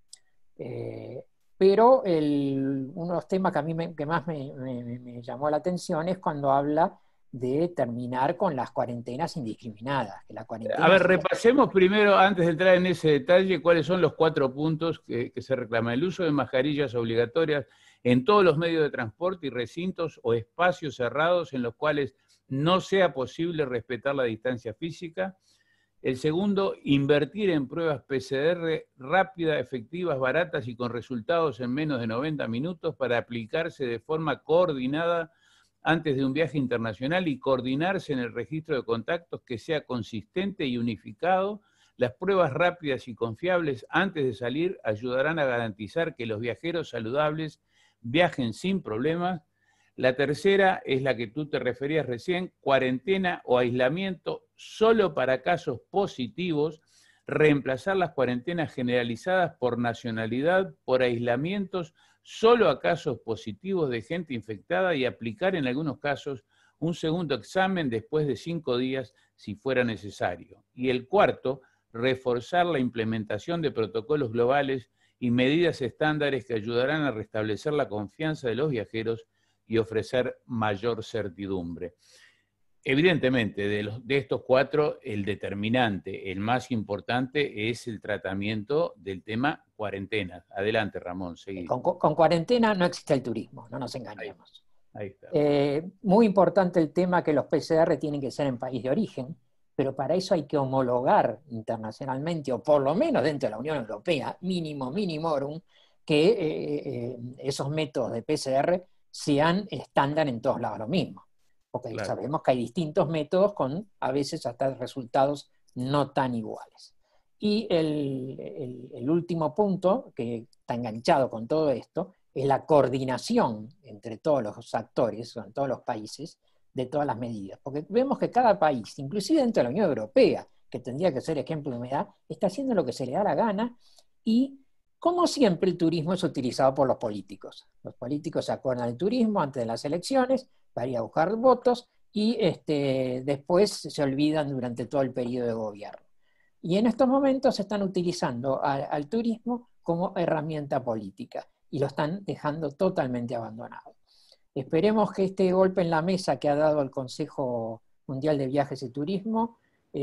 Eh, pero el, uno de los temas que a mí me, que más me, me, me llamó la atención es cuando habla de terminar con las cuarentenas indiscriminadas. Que la cuarentena a ver, sea... repasemos primero, antes de entrar en ese detalle, cuáles son los cuatro puntos que, que se reclaman. El uso de mascarillas obligatorias en todos los medios de transporte y recintos o espacios cerrados en los cuales no sea posible respetar la distancia física. El segundo, invertir en pruebas P C R rápidas, efectivas, baratas y con resultados en menos de noventa minutos para aplicarse de forma coordinada antes de un viaje internacional y coordinarse en el registro de contactos que sea consistente y unificado. Las pruebas rápidas y confiables antes de salir ayudarán a garantizar que los viajeros saludables viajen sin problemas. La tercera es la que tú te referías recién, cuarentena o aislamiento solo para casos positivos, reemplazar las cuarentenas generalizadas por nacionalidad, por aislamientos solo a casos positivos de gente infectada y aplicar en algunos casos un segundo examen después de cinco días si fuera necesario. Y el cuarto, reforzar la implementación de protocolos globales y medidas estándares que ayudarán a restablecer la confianza de los viajeros y ofrecer mayor certidumbre. Evidentemente, de, los, de estos cuatro, el determinante, el más importante, es el tratamiento del tema cuarentena. Adelante, Ramón, seguí. Con, con cuarentena no existe el turismo, no nos engañemos. Ahí, ahí está. Eh, muy importante el tema que los P C R tienen que ser en país de origen, pero para eso hay que homologar internacionalmente, o por lo menos dentro de la Unión Europea, mínimo, minimorum, que eh, eh, esos métodos de P C R sean estándar en todos lados lo mismo. Porque claro, sabemos que hay distintos métodos con a veces hasta resultados no tan iguales. Y el, el, el último punto, que está enganchado con todo esto, es la coordinación entre todos los actores, en todos los países, de todas las medidas. Porque vemos que cada país, inclusive dentro de la Unión Europea, que tendría que ser ejemplo de humedad, está haciendo lo que se le da la gana y, como siempre, el turismo es utilizado por los políticos. Los políticos se acuerdan del turismo antes de las elecciones para ir a buscar votos y este, después se olvidan durante todo el periodo de gobierno. Y en estos momentos se están utilizando a, al turismo como herramienta política y lo están dejando totalmente abandonado. Esperemos que este golpe en la mesa que ha dado el Consejo Mundial de Viajes y Turismo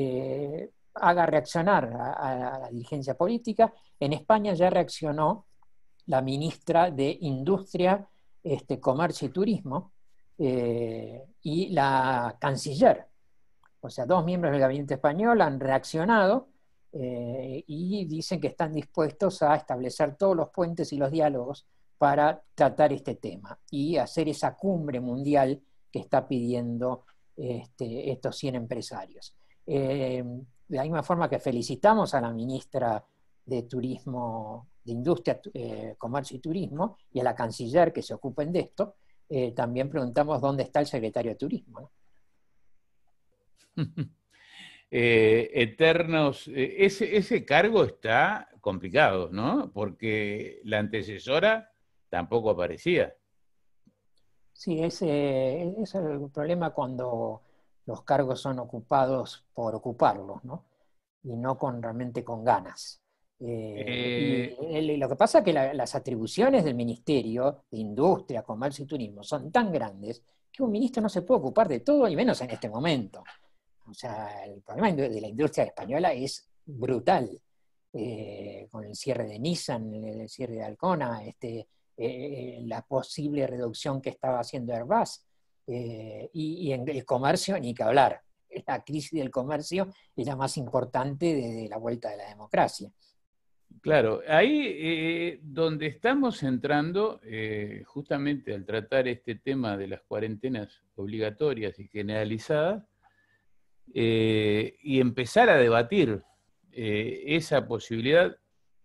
eh, haga reaccionar a, a la dirigencia política. En España ya reaccionó la ministra de Industria, este, Comercio y Turismo, eh, y la canciller. O sea, dos miembros del gabinete español han reaccionado eh, y dicen que están dispuestos a establecer todos los puentes y los diálogos para tratar este tema y hacer esa cumbre mundial que está pidiendo este, estos cien empresarios. Eh, de la misma forma que felicitamos a la ministra de Turismo, de Industria, eh, Comercio y Turismo, y a la canciller que se ocupen de esto, eh, también preguntamos dónde está el secretario de Turismo, ¿no? eh, eternos, eh, ese, ese cargo está complicado, ¿no? Porque la antecesora tampoco aparecía. Sí, ese es el problema cuando los cargos son ocupados por ocuparlos, ¿no? Y no con, realmente con ganas. Eh, Eh, y el, lo que pasa es que la, las atribuciones del Ministerio de Industria, Comercio y Turismo son tan grandes que un ministro no se puede ocupar de todo, y menos en este momento. O sea, el problema de la industria española es brutal. Eh, con el cierre de Nissan, el cierre de Alcona, este, eh, la posible reducción que estaba haciendo Airbus, eh, y, y en el comercio ni que hablar. La crisis del comercio es la más importante desde la vuelta de la democracia. Claro, ahí eh, donde estamos entrando, eh, justamente al tratar este tema de las cuarentenas obligatorias y generalizadas, eh, y empezar a debatir eh, esa posibilidad,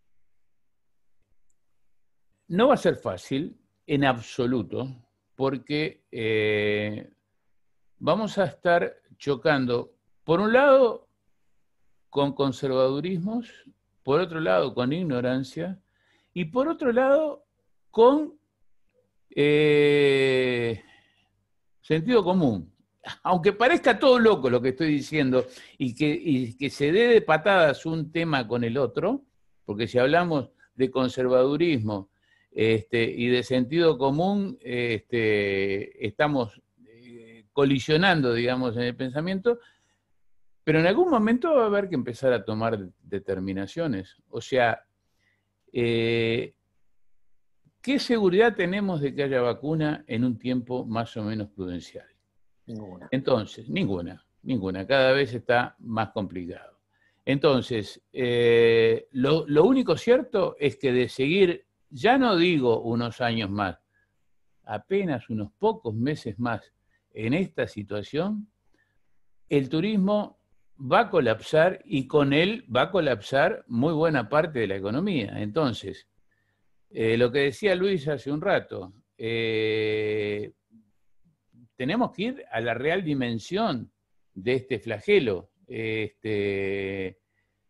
no va a ser fácil en absoluto, porque eh, vamos a estar chocando, por un lado, con conservadurismos, por otro lado, con ignorancia, y por otro lado, con eh, sentido común. Aunque parezca todo loco lo que estoy diciendo, y que, y que se dé de patadas un tema con el otro, porque si hablamos de conservadurismo este, y de sentido común, este, estamos eh, colisionando, digamos, en el pensamiento, pero en algún momento va a haber que empezar a tomar determinaciones. O sea, eh, ¿qué seguridad tenemos de que haya vacuna en un tiempo más o menos prudencial? Ninguna. Entonces, ninguna, ninguna. Cada vez está más complicado. Entonces, eh, lo, lo único cierto es que de seguir, ya no digo unos años más, apenas unos pocos meses más en esta situación, el turismo va a colapsar, y con él va a colapsar muy buena parte de la economía. Entonces, eh, lo que decía Luis hace un rato, eh, tenemos que ir a la real dimensión de este flagelo. Este,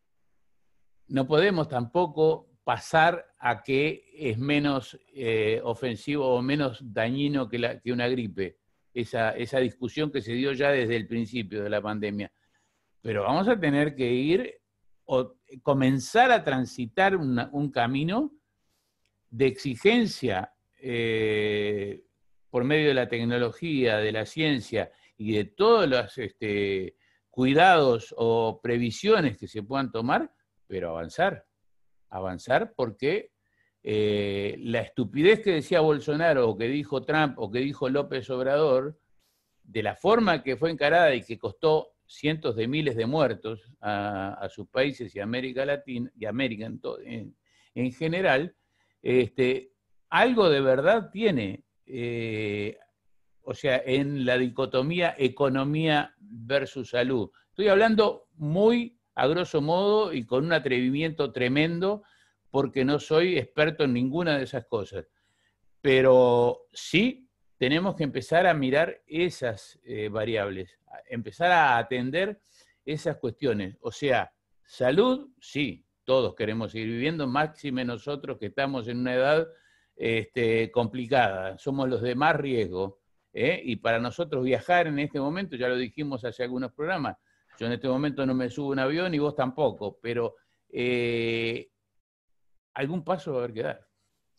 no podemos tampoco pasar a que es menos eh, ofensivo o menos dañino que, la, que una gripe, esa, esa discusión que se dio ya desde el principio de la pandemia. Pero vamos a tener que ir o comenzar a transitar una, un camino de exigencia eh, por medio de la tecnología, de la ciencia y de todos los este, cuidados o previsiones que se puedan tomar, pero avanzar. Avanzar porque eh, la estupidez que decía Bolsonaro, o que dijo Trump, o que dijo López Obrador, de la forma que fue encarada y que costó cientos de miles de muertos a, a sus países y a América Latina, y América en, todo, en, en general, este, algo de verdad tiene. Eh, o sea, en la dicotomía economía versus salud. Estoy hablando muy a grosso modo y con un atrevimiento tremendo, porque no soy experto en ninguna de esas cosas. Pero sí tenemos que empezar a mirar esas eh, variables, a empezar a atender esas cuestiones. O sea, salud, sí, todos queremos seguir viviendo, máxime nosotros que estamos en una edad este, complicada, somos los de más riesgo. ¿Eh? Y para nosotros viajar en este momento, ya lo dijimos hace algunos programas, yo en este momento no me subo a un avión y vos tampoco, pero eh, algún paso va a haber que dar.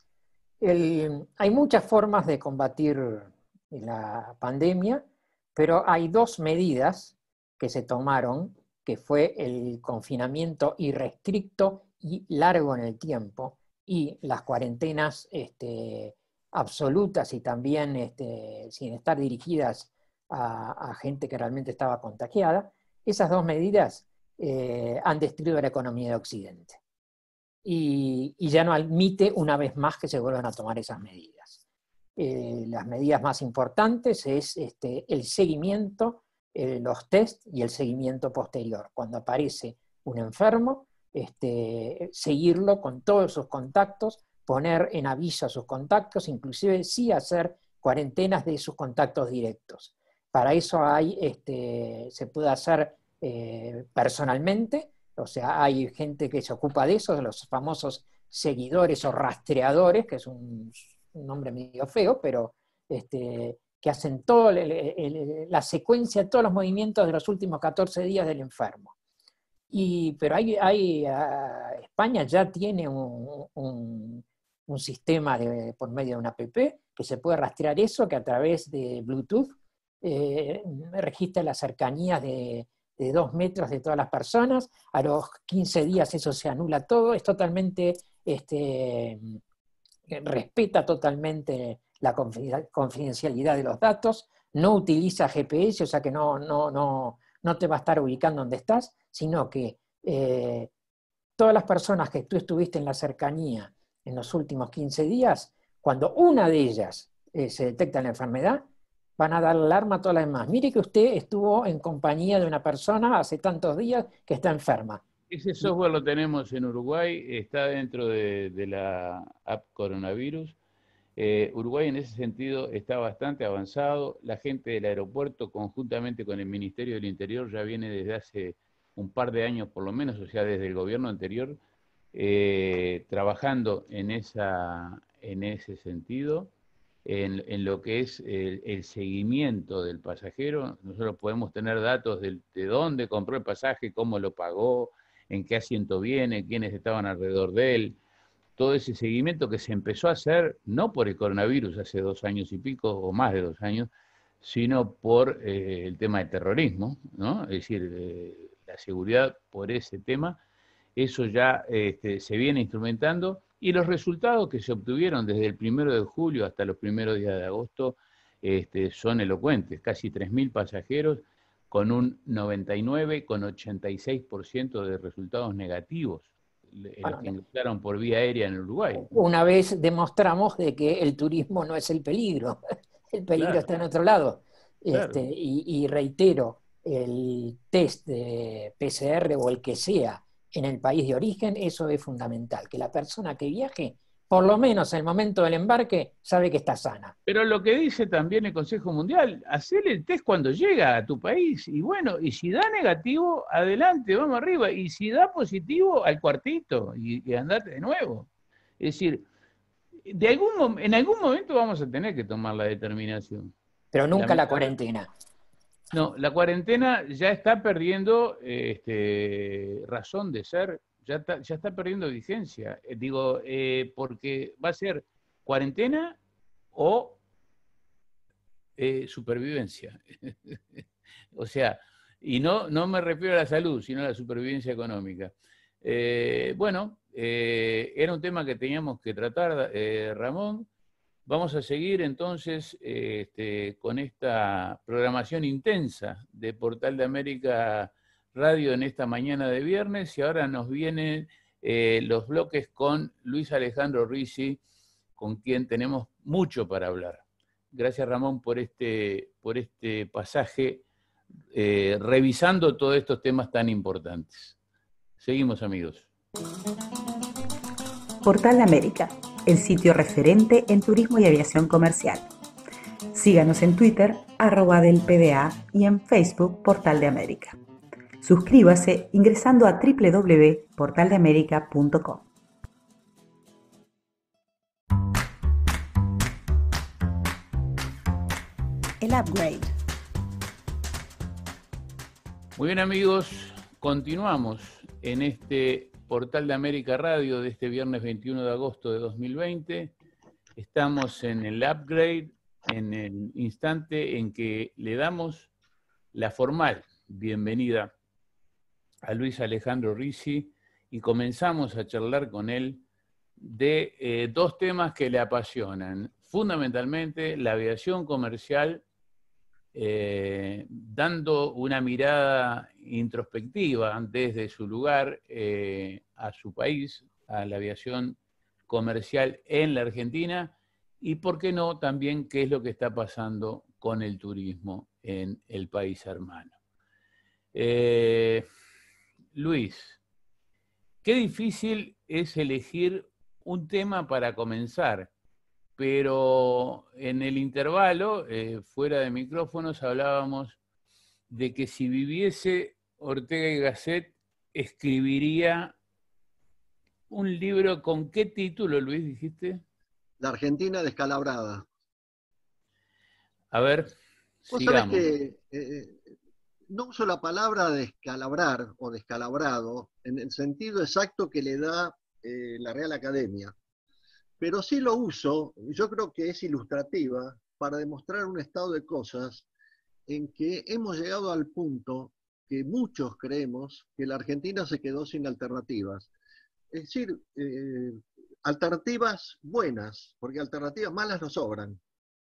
El, hay muchas formas de combatir la pandemia, pero hay dos medidas que se tomaron, que fue el confinamiento irrestricto y largo en el tiempo, y las cuarentenas este, absolutas y también este, sin estar dirigidas a, a gente que realmente estaba contagiada. Esas dos medidas eh, han destruido la economía de Occidente. Y, y ya no admite una vez más que se vuelvan a tomar esas medidas. Eh, las medidas más importantes es este, el seguimiento, eh, los test y el seguimiento posterior. Cuando aparece un enfermo, este, seguirlo con todos sus contactos, poner en aviso a sus contactos, inclusive sí hacer cuarentenas de sus contactos directos. Para eso hay, este, se puede hacer eh, personalmente, o sea, hay gente que se ocupa de eso, de los famosos seguidores o rastreadores, que es un, un nombre medio feo, pero este, que hacen toda la secuencia, todos los movimientos de los últimos catorce días del enfermo. Y, pero hay, hay, uh, España ya tiene un, un, un sistema de, por medio de una app que se puede rastrear eso, que a través de Bluetooth eh, registra las cercanías de, de dos metros de todas las personas. A los quince días eso se anula todo, es totalmente, este, respeta totalmente la confidencialidad de los datos, no utiliza G P S, o sea que no, no, no, no te va a estar ubicando donde estás, sino que eh, todas las personas que tú estuviste en la cercanía en los últimos quince días, cuando una de ellas eh, se detecta la enfermedad, van a dar alarma a todas las demás. Mire que usted estuvo en compañía de una persona hace tantos días que está enferma. Ese software lo tenemos en Uruguay, está dentro de, de la app Coronavirus. Eh, Uruguay en ese sentido está bastante avanzado. La gente del aeropuerto, conjuntamente con el Ministerio del Interior, ya viene desde hace un par de años por lo menos, o sea, desde el gobierno anterior, eh, trabajando en, esa, en ese sentido, en, en lo que es el, el seguimiento del pasajero. Nosotros podemos tener datos de, de dónde compró el pasaje, cómo lo pagó, en qué asiento viene, quiénes estaban alrededor de él. Todo ese seguimiento que se empezó a hacer, no por el coronavirus hace dos años y pico, o más de dos años, sino por eh, el tema del terrorismo, ¿no? Es decir, eh, la seguridad por ese tema, eso ya este, se viene instrumentando, y los resultados que se obtuvieron desde el primero de julio hasta los primeros días de agosto este, son elocuentes. Casi tres mil pasajeros con un noventa y nueve coma ochenta y seis por ciento de resultados negativos, Bueno, los que ingresaron por vía aérea en Uruguay. Una vez demostramos de que el turismo no es el peligro, el peligro Claro, está en otro lado. claro. Este, y, y reitero, el test de P C R o el que sea en el país de origen, eso es fundamental, que la persona que viaje, por lo menos en el momento del embarque, sabe que está sana. Pero lo que dice también el Consejo Mundial, hacer el test cuando llega a tu país, y bueno, y si da negativo, adelante, vamos arriba, y si da positivo, al cuartito, y, y andate de nuevo. Es decir, de algún, en algún momento vamos a tener que tomar la determinación. Pero nunca la, la cuarentena. No, la cuarentena ya está perdiendo este, razón de ser, ya está, ya está perdiendo vigencia. Eh, digo, eh, porque va a ser cuarentena o eh, supervivencia. O sea, y no, no me refiero a la salud, sino a la supervivencia económica. Eh, bueno, eh, era un tema que teníamos que tratar, eh, Ramón. Vamos a seguir entonces eh, este, con esta programación intensa de Portal de América Radio en esta mañana de viernes, y ahora nos vienen eh, los bloques con Luis Alejandro Ricci, con quien tenemos mucho para hablar. Gracias, Ramón, por este, por este pasaje, eh, revisando todos estos temas tan importantes. Seguimos, amigos. Portal de América, el sitio referente en turismo y aviación comercial. Síganos en Twitter, arroba del P D A, y en Facebook, Portal de América. Suscríbase ingresando a doble u doble u doble u punto portal de américa punto com. El upgrade. Muy bien, amigos, continuamos en este Portal de América Radio de este viernes veintiuno de agosto de dos mil veinte. Estamos en el upgrade, en el instante en que le damos la formal bienvenida a Luis Alejandro Ricci y comenzamos a charlar con él de eh, dos temas que le apasionan, fundamentalmente la aviación comercial, eh, dando una mirada introspectiva desde su lugar eh, a su país, a la aviación comercial en la Argentina, y por qué no también qué es lo que está pasando con el turismo en el país hermano. Eh, Luis, qué difícil es elegir un tema para comenzar, pero en el intervalo, eh, fuera de micrófonos, hablábamos de que si viviese Ortega y Gasset, escribiría un libro. ¿Con qué título, Luis, dijiste? La Argentina descalabrada. A ver, Vos sabés sigamos. que eh, no uso la palabra descalabrar o descalabrado en el sentido exacto que le da eh, la Real Academia, pero sí lo uso, yo creo que es ilustrativa, para demostrar un estado de cosas en que hemos llegado al punto que muchos creemos que la Argentina se quedó sin alternativas. Es decir, eh, alternativas buenas, porque alternativas malas nos sobran.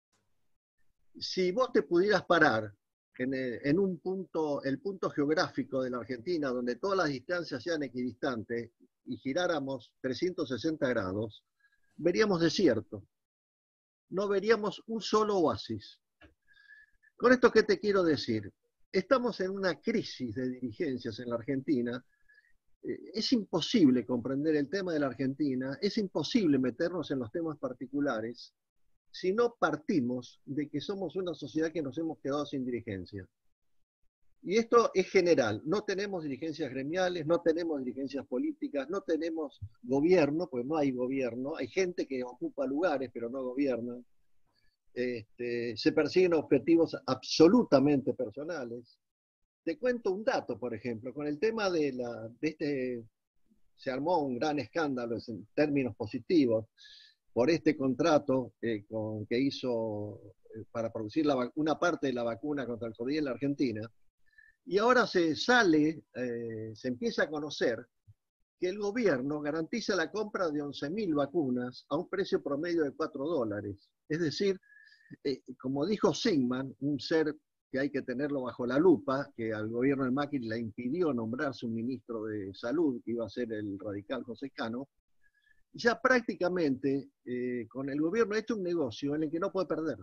Si vos te pudieras parar en, en un punto, el punto geográfico de la Argentina, donde todas las distancias sean equidistantes, y giráramos trescientos sesenta grados, veríamos desierto. No veríamos un solo oasis. ¿Con esto qué te quiero decir? Estamos en una crisis de dirigencias en la Argentina. Es imposible comprender el tema de la Argentina, es imposible meternos en los temas particulares si no partimos de que somos una sociedad que nos hemos quedado sin dirigencia. Y esto es general, no tenemos dirigencias gremiales, no tenemos dirigencias políticas, no tenemos gobierno, pues no hay gobierno, hay gente que ocupa lugares pero no gobierna. Este, se persiguen objetivos absolutamente personales. Te cuento un dato, por ejemplo, con el tema de, la, de este, se armó un gran escándalo en términos positivos por este contrato eh, con, que hizo eh, para producir la, una parte de la vacuna contra el COVID en la Argentina, y ahora se sale, eh, se empieza a conocer que el gobierno garantiza la compra de once mil vacunas a un precio promedio de cuatro dólares. Es decir, eh, como dijo Sigman, un ser que hay que tenerlo bajo la lupa, que al gobierno de Macri le impidió nombrar su ministro de Salud, que iba a ser el radical José Cano, ya prácticamente eh, con el gobierno ha hecho un negocio en el que no puede perder.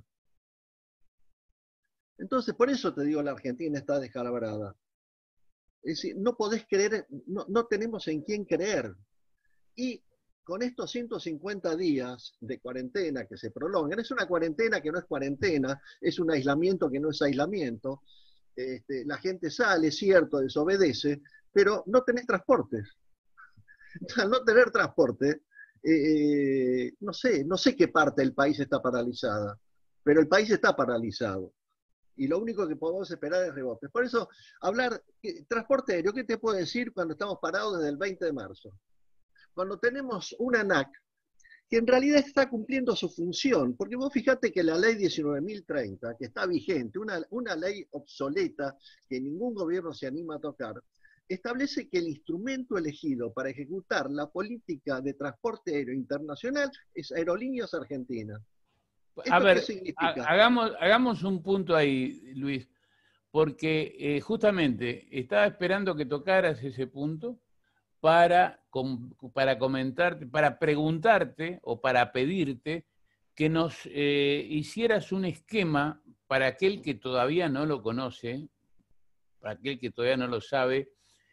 Entonces, por eso te digo, la Argentina está descalabrada. Es decir, no podés creer, no, no tenemos en quién creer. Y con estos ciento cincuenta días de cuarentena que se prolongan, es una cuarentena que no es cuarentena, es un aislamiento que no es aislamiento, este, la gente sale, cierto, desobedece, pero no tenés transportes. Al no tener transporte, eh, no sé, no sé qué parte del país está paralizada, pero el país está paralizado. Y lo único que podemos esperar es rebotes. Por eso, hablar, transporte aéreo, ¿qué te puedo decir cuando estamos parados desde el veinte de marzo? Cuando tenemos una ANAC que en realidad está cumpliendo su función, porque vos fijate que la ley diecinueve mil treinta, que está vigente, una, una ley obsoleta que ningún gobierno se anima a tocar, establece que el instrumento elegido para ejecutar la política de transporte aéreo internacional es Aerolíneas Argentinas. A ver, hagamos, hagamos un punto ahí, Luis, porque eh, justamente estaba esperando que tocaras ese punto para, com, para comentarte, para preguntarte o para pedirte que nos eh, hicieras un esquema para aquel que todavía no lo conoce, para aquel que todavía no lo sabe,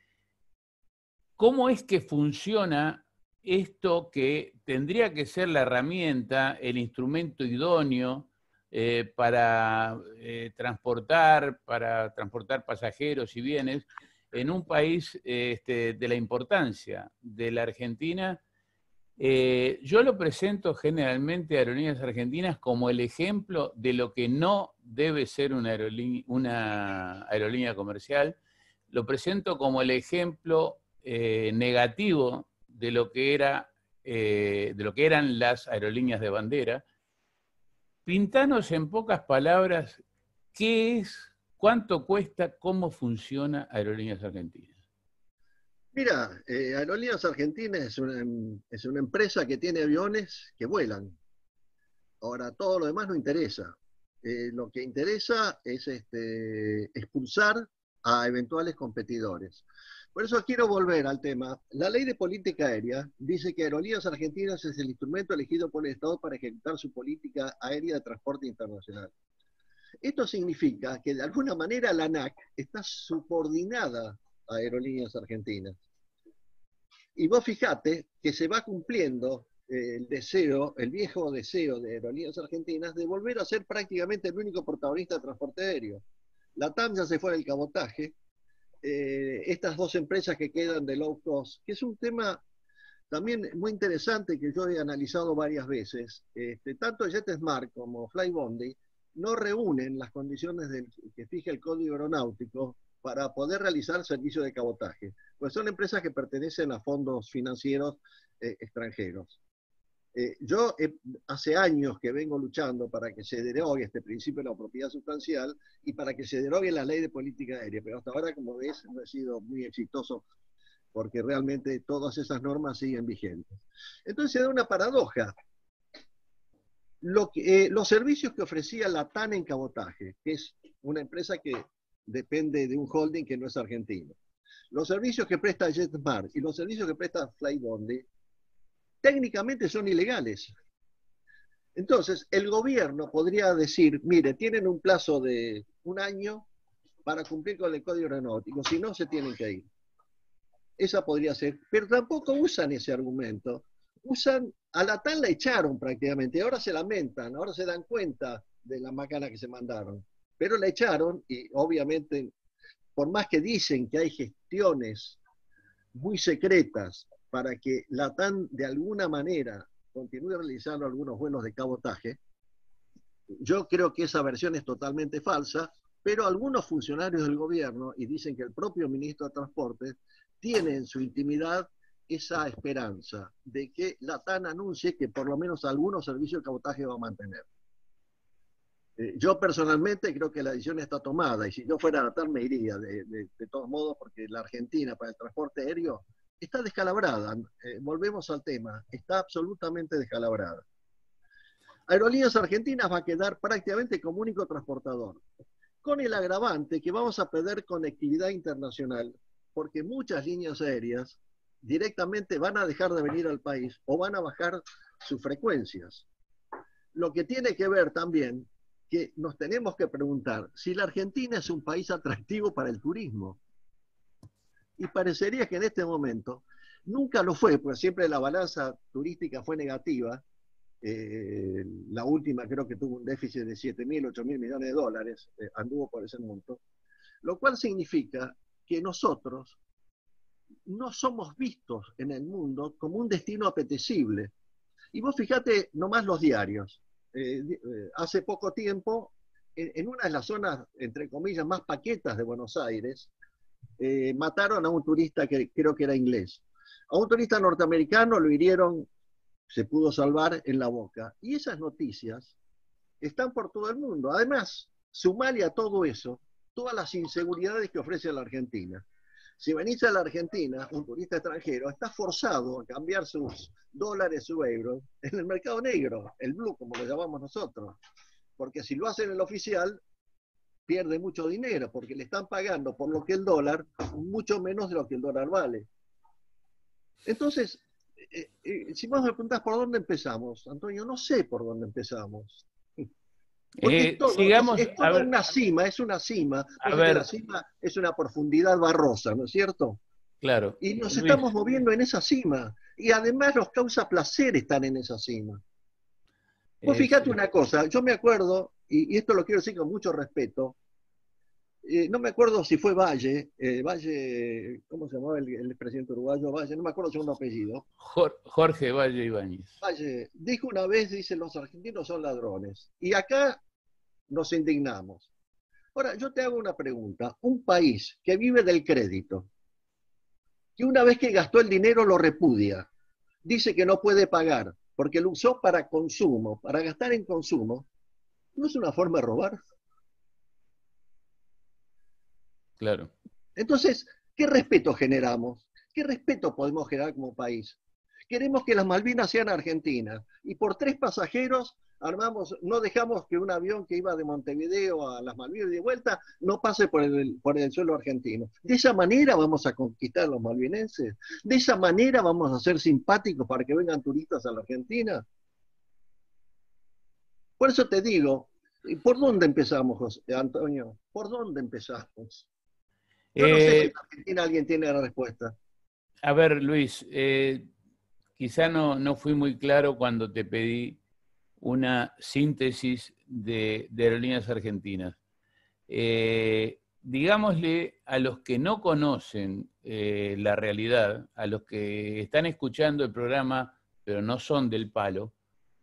cómo es que funciona esto que tendría que ser la herramienta, el instrumento idóneo eh, para eh, transportar, para transportar pasajeros y bienes en un país eh, este, de la importancia de la Argentina. Eh, yo lo presento generalmente a Aerolíneas Argentinas como el ejemplo de lo que no debe ser una aerolínea, una aerolínea comercial. Lo presento como el ejemplo eh, negativo de lo que era, eh, de lo que eran las aerolíneas de bandera. Pintanos en pocas palabras qué es, cuánto cuesta, cómo funciona Aerolíneas Argentinas. Mira, eh, Aerolíneas Argentinas es una, es una empresa que tiene aviones que vuelan. Ahora, todo lo demás no interesa. Eh, lo que interesa es este, expulsar a eventuales competidores. Por eso quiero volver al tema. La ley de política aérea dice que Aerolíneas Argentinas es el instrumento elegido por el Estado para ejecutar su política aérea de transporte internacional. Esto significa que de alguna manera la ANAC está subordinada a Aerolíneas Argentinas. Y vos fijate que se va cumpliendo eh, el deseo, el viejo deseo de Aerolíneas Argentinas de volver a ser prácticamente el único protagonista de transporte aéreo. La TAM ya se fue del cabotaje, eh, estas dos empresas que quedan de low cost, que es un tema también muy interesante que yo he analizado varias veces. Este, tanto JetSmart como Flybondi no reúnen las condiciones del, que fija el Código Aeronáutico para poder realizar servicio de cabotaje, pues son empresas que pertenecen a fondos financieros eh, extranjeros. Eh, yo eh, hace años que vengo luchando para que se derogue este principio de la propiedad sustancial y para que se derogue la ley de política aérea, pero hasta ahora, como ves, no he sido muy exitoso porque realmente todas esas normas siguen vigentes. Entonces se da una paradoja. Lo que, eh, los servicios que ofrecía la TAN en cabotaje, que es una empresa que depende de un holding que no es argentino, los servicios que presta JetSmart y los servicios que presta Flybondi, técnicamente son ilegales. Entonces, el gobierno podría decir, mire, tienen un plazo de un año para cumplir con el Código Aeronáutico, si no, se tienen que ir. Esa podría ser, pero tampoco usan ese argumento. Usan, a la TAN la echaron prácticamente, ahora se lamentan, ahora se dan cuenta de la macana que se mandaron, pero la echaron y obviamente, por más que dicen que hay gestiones muy secretas para que la TAN de alguna manera continúe realizando algunos vuelos de cabotaje, yo creo que esa versión es totalmente falsa, pero algunos funcionarios del gobierno, y dicen que el propio ministro de Transportes, tiene en su intimidad esa esperanza de que la TAN anuncie que por lo menos algunos servicios de cabotaje va a mantener. Eh, yo personalmente creo que la decisión está tomada, y si yo fuera la TAN me iría de, de, de todos modos, porque la Argentina para el transporte aéreo está descalabrada. Eh, volvemos al tema, está absolutamente descalabrada. Aerolíneas Argentinas va a quedar prácticamente como único transportador, con el agravante que vamos a perder conectividad internacional, porque muchas líneas aéreas directamente van a dejar de venir al país o van a bajar sus frecuencias. Lo que tiene que ver también, que nos tenemos que preguntar si la Argentina es un país atractivo para el turismo. Y parecería que en este momento nunca lo fue, porque siempre la balanza turística fue negativa. Eh, la última creo que tuvo un déficit de siete mil, ocho mil millones de dólares, eh, anduvo por ese monto, lo cual significa que nosotros no somos vistos en el mundo como un destino apetecible. Y vos fíjate nomás los diarios. Eh, eh, hace poco tiempo, en, en una de las zonas, entre comillas, más paquetas de Buenos Aires, eh, mataron a un turista que creo que era inglés. A un turista norteamericano lo hirieron, se pudo salvar en la boca. Y esas noticias están por todo el mundo. Además, sumale a todo eso todas las inseguridades que ofrece la Argentina. Si venís a la Argentina, un turista extranjero está forzado a cambiar sus dólares, sus euros, en el mercado negro, el blue, como lo llamamos nosotros. Porque si lo hace en el oficial, pierde mucho dinero, porque le están pagando por lo que el dólar, mucho menos de lo que el dólar vale. Entonces, eh, eh, si vos me preguntás por dónde empezamos, Antonio, no sé por dónde empezamos. Porque Eh, es todo, sigamos, es, es toda una cima, es una cima. A ver, la cima es una profundidad barrosa, ¿no es cierto? Claro. Y nos Luis, estamos moviendo en esa cima. Y además nos causa placer estar en esa cima. Vos eh, fíjate sí. una cosa, yo me acuerdo, y, y esto lo quiero decir con mucho respeto, eh, no me acuerdo si fue Valle, eh, Valle, ¿cómo se llamaba el, el presidente uruguayo? Valle, no me acuerdo su segundo apellido. Jorge Valle Ibáñez. Valle dijo una vez, dice, los argentinos son ladrones. Y acá nos indignamos. Ahora, yo te hago una pregunta. Un país que vive del crédito, que una vez que gastó el dinero lo repudia, dice que no puede pagar, porque lo usó para consumo, para gastar en consumo, ¿no es una forma de robar? Claro. Entonces, ¿qué respeto generamos? ¿Qué respeto podemos generar como país? Queremos que las Malvinas sean argentinas, y por tres pasajeros armamos, no dejamos que un avión que iba de Montevideo a las Malvinas y de vuelta no pase por el, por el suelo argentino. De esa manera vamos a conquistar a los malvinenses. De esa manera vamos a ser simpáticos para que vengan turistas a la Argentina. Por eso te digo, ¿por dónde empezamos, José, Antonio? ¿Por dónde empezamos? Yo no sé si en Argentina alguien tiene la respuesta. A ver, Luis, eh, quizá no, no fui muy claro cuando te pedí una síntesis de, de Aerolíneas Argentinas. Eh, digámosle a los que no conocen eh, la realidad, a los que están escuchando el programa pero no son del palo,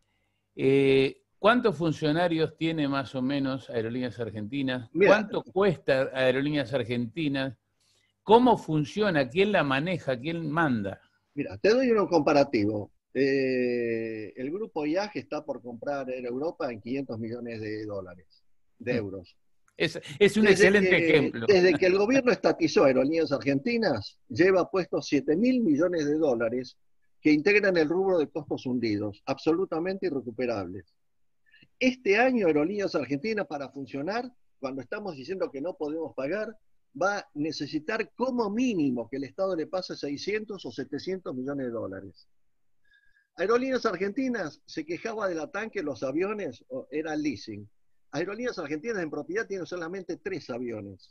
eh, ¿cuántos funcionarios tiene más o menos Aerolíneas Argentinas? Mira, ¿Cuánto cuesta Aerolíneas Argentinas? ¿Cómo funciona? ¿Quién la maneja? ¿Quién manda? mira, te doy un comparativo. Eh, el grupo I A G está por comprar Air Europa en quinientos millones de dólares, de euros. Es, es un Desde excelente que, ejemplo. Desde que el gobierno estatizó Aerolíneas Argentinas, lleva puestos siete mil millones de dólares que integran el rubro de costos hundidos, absolutamente irrecuperables. Este año Aerolíneas Argentinas, para funcionar, cuando estamos diciendo que no podemos pagar, va a necesitar como mínimo que el Estado le pase seiscientos o setecientos millones de dólares. Aerolíneas Argentinas se quejaba de la TAN que los aviones eran leasing. Aerolíneas Argentinas en propiedad tienen solamente tres aviones.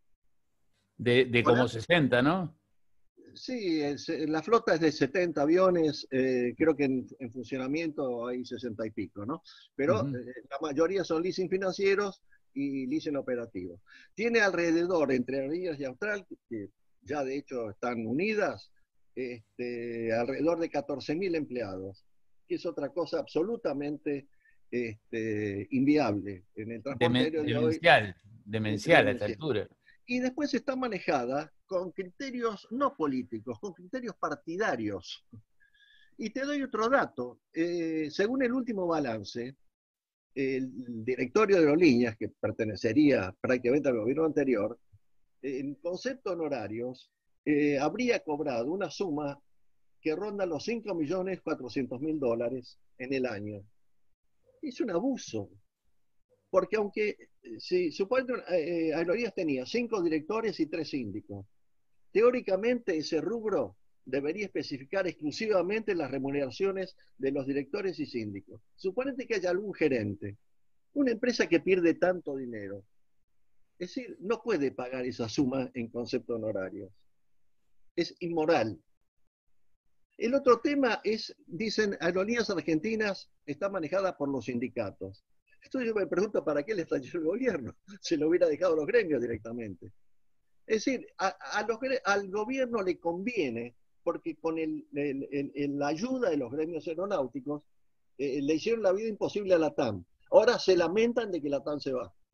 De, de como sesenta, ¿no? Sí, es, la flota es de setenta aviones, eh, creo que en, en funcionamiento hay sesenta y pico, ¿no? Pero uh-huh. eh, la mayoría son leasing financieros y leasing operativos. Tiene alrededor, entre Aerolíneas y Austral, que ya de hecho están unidas, este, alrededor de catorce mil empleados, que es otra cosa absolutamente este, inviable en el transporte Demen, aéreo de demencial, hoy. Demencial a esta altura. Y después está manejada con criterios no políticos, con criterios partidarios. Y te doy otro dato. Eh, según el último balance, el directorio de Aerolíneas, que pertenecería prácticamente al gobierno anterior, en concepto de honorarios, eh, habría cobrado una suma que ronda los cinco millones cuatrocientos mil dólares en el año. Es un abuso. Porque aunque, si supone eh, Aerolíneas tenía cinco directores y tres síndicos, teóricamente ese rubro debería especificar exclusivamente las remuneraciones de los directores y síndicos. Suponete que haya algún gerente, una empresa que pierde tanto dinero. Es decir, no puede pagar esa suma en concepto honorarios. Es inmoral. El otro tema es, dicen, Aerolíneas Argentinas está manejada por los sindicatos. Esto yo me pregunto, ¿para qué le está yendo el gobierno? Se lo hubiera dejado a los gremios directamente. Es decir, a, a los, al gobierno le conviene, porque con el, el, el, el, la ayuda de los gremios aeronáuticos, eh, le hicieron la vida imposible a la TAM. Ahora se lamentan de que la TAM se va.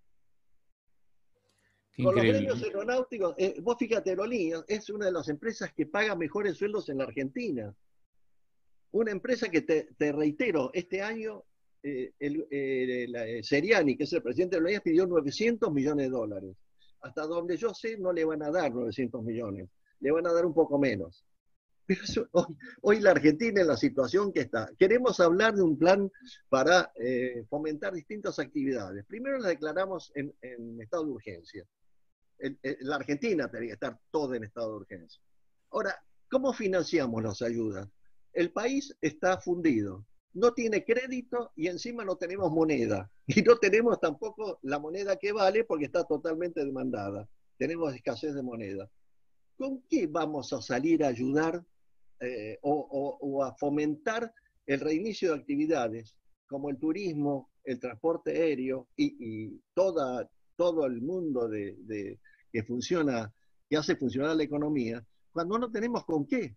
Con los gremios aeronáuticos, eh, vos fíjate, Aerolíneas es una de las empresas que paga mejores sueldos en la Argentina. Una empresa que, te, te reitero, este año eh, el, eh, la, eh, Seriani, que es el presidente de Aerolíneas, pidió novecientos millones de dólares. Hasta donde yo sé, no le van a dar novecientos millones, le van a dar un poco menos. Pero eso, hoy, hoy la Argentina en la situación que está. Queremos hablar de un plan para eh, fomentar distintas actividades. Primero la declaramos en, en estado de urgencia. El, el, la Argentina tendría que estar toda en estado de urgencia. Ahora, ¿cómo financiamos las ayudas? El país está fundido. No tiene crédito y encima no tenemos moneda. Y no tenemos tampoco la moneda que vale porque está totalmente demandada. Tenemos escasez de moneda. ¿Con qué vamos a salir a ayudar eh, o, o, o a fomentar el reinicio de actividades como el turismo, el transporte aéreo y, y toda, todo el mundo de, de, que funciona, que hace funcionar la economía, cuando no tenemos con qué?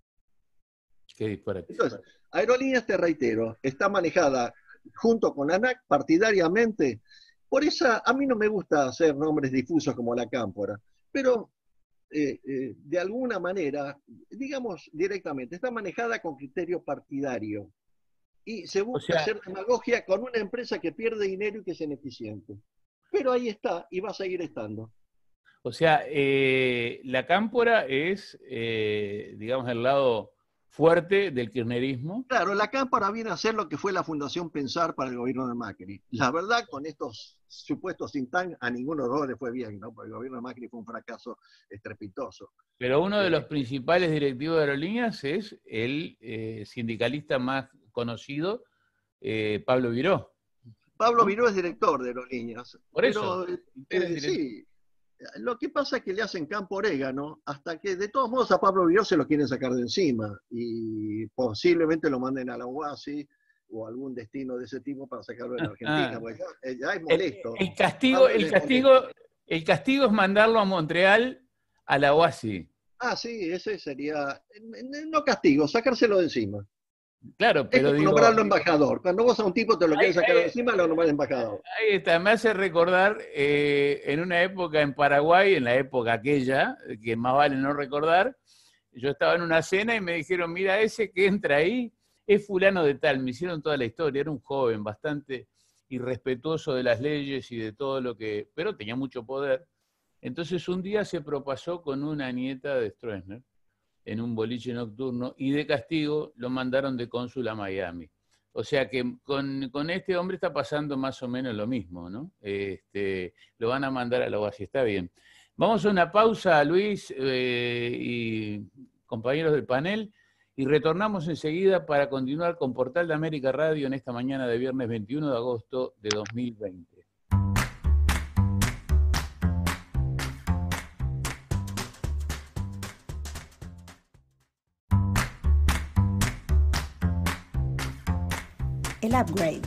Qué disparate. Entonces, Aerolíneas, te reitero, está manejada junto con ANAC partidariamente. Por esa, a mí no me gusta hacer nombres difusos como la Cámpora, pero eh, eh, de alguna manera, digamos directamente, está manejada con criterio partidario. Y se busca o sea, hacer demagogia con una empresa que pierde dinero y que es ineficiente. Pero ahí está y va a seguir estando. O sea, eh, la Cámpora es, eh, digamos, el lado fuerte del kirchnerismo. Claro, la Cámpora viene a ser lo que fue la Fundación Pensar para el gobierno de Macri. La verdad, con estos supuestos think tank, a ninguno de los dos le fue bien, ¿no? Porque el gobierno de Macri fue un fracaso estrepitoso. Pero uno de eh, los principales directivos de Aerolíneas es el eh, sindicalista más conocido, eh, Pablo Viró. Pablo Viró es director de Aerolíneas. Por eso. Pero, eh, sí, Lo que pasa es que le hacen campo orégano hasta que de todos modos a Pablo Vior se lo quieren sacar de encima y posiblemente lo manden a la U A S I o algún destino de ese tipo para sacarlo de la Argentina, Ah. porque ya, ya es El, molesto. el castigo, el, es castigo, molesto. el castigo es mandarlo a Montreal a la U A S I. Ah, sí, ese sería, no castigo, sacárselo de encima. Claro, pero es como digo... nombrarlo embajador. Cuando vos a un tipo te lo quieres sacar ahí, de encima, lo nombras embajador. Ahí está, me hace recordar eh, en una época en Paraguay, en la época aquella, que más vale no recordar, yo estaba en una cena y me dijeron, mira, ese que entra ahí es fulano de tal, me hicieron toda la historia, era un joven bastante irrespetuoso de las leyes y de todo lo que, pero tenía mucho poder. Entonces un día se propasó con una nieta de Stroessner en un boliche nocturno y de castigo lo mandaron de cónsul a Miami. O sea que con, con este hombre está pasando más o menos lo mismo, ¿no? Este, lo van a mandar a la U A S I, está bien. Vamos a una pausa, Luis eh, y compañeros del panel, y retornamos enseguida para continuar con Portal de América Radio en esta mañana de viernes veintiuno de agosto de dos mil veinte. El upgrade.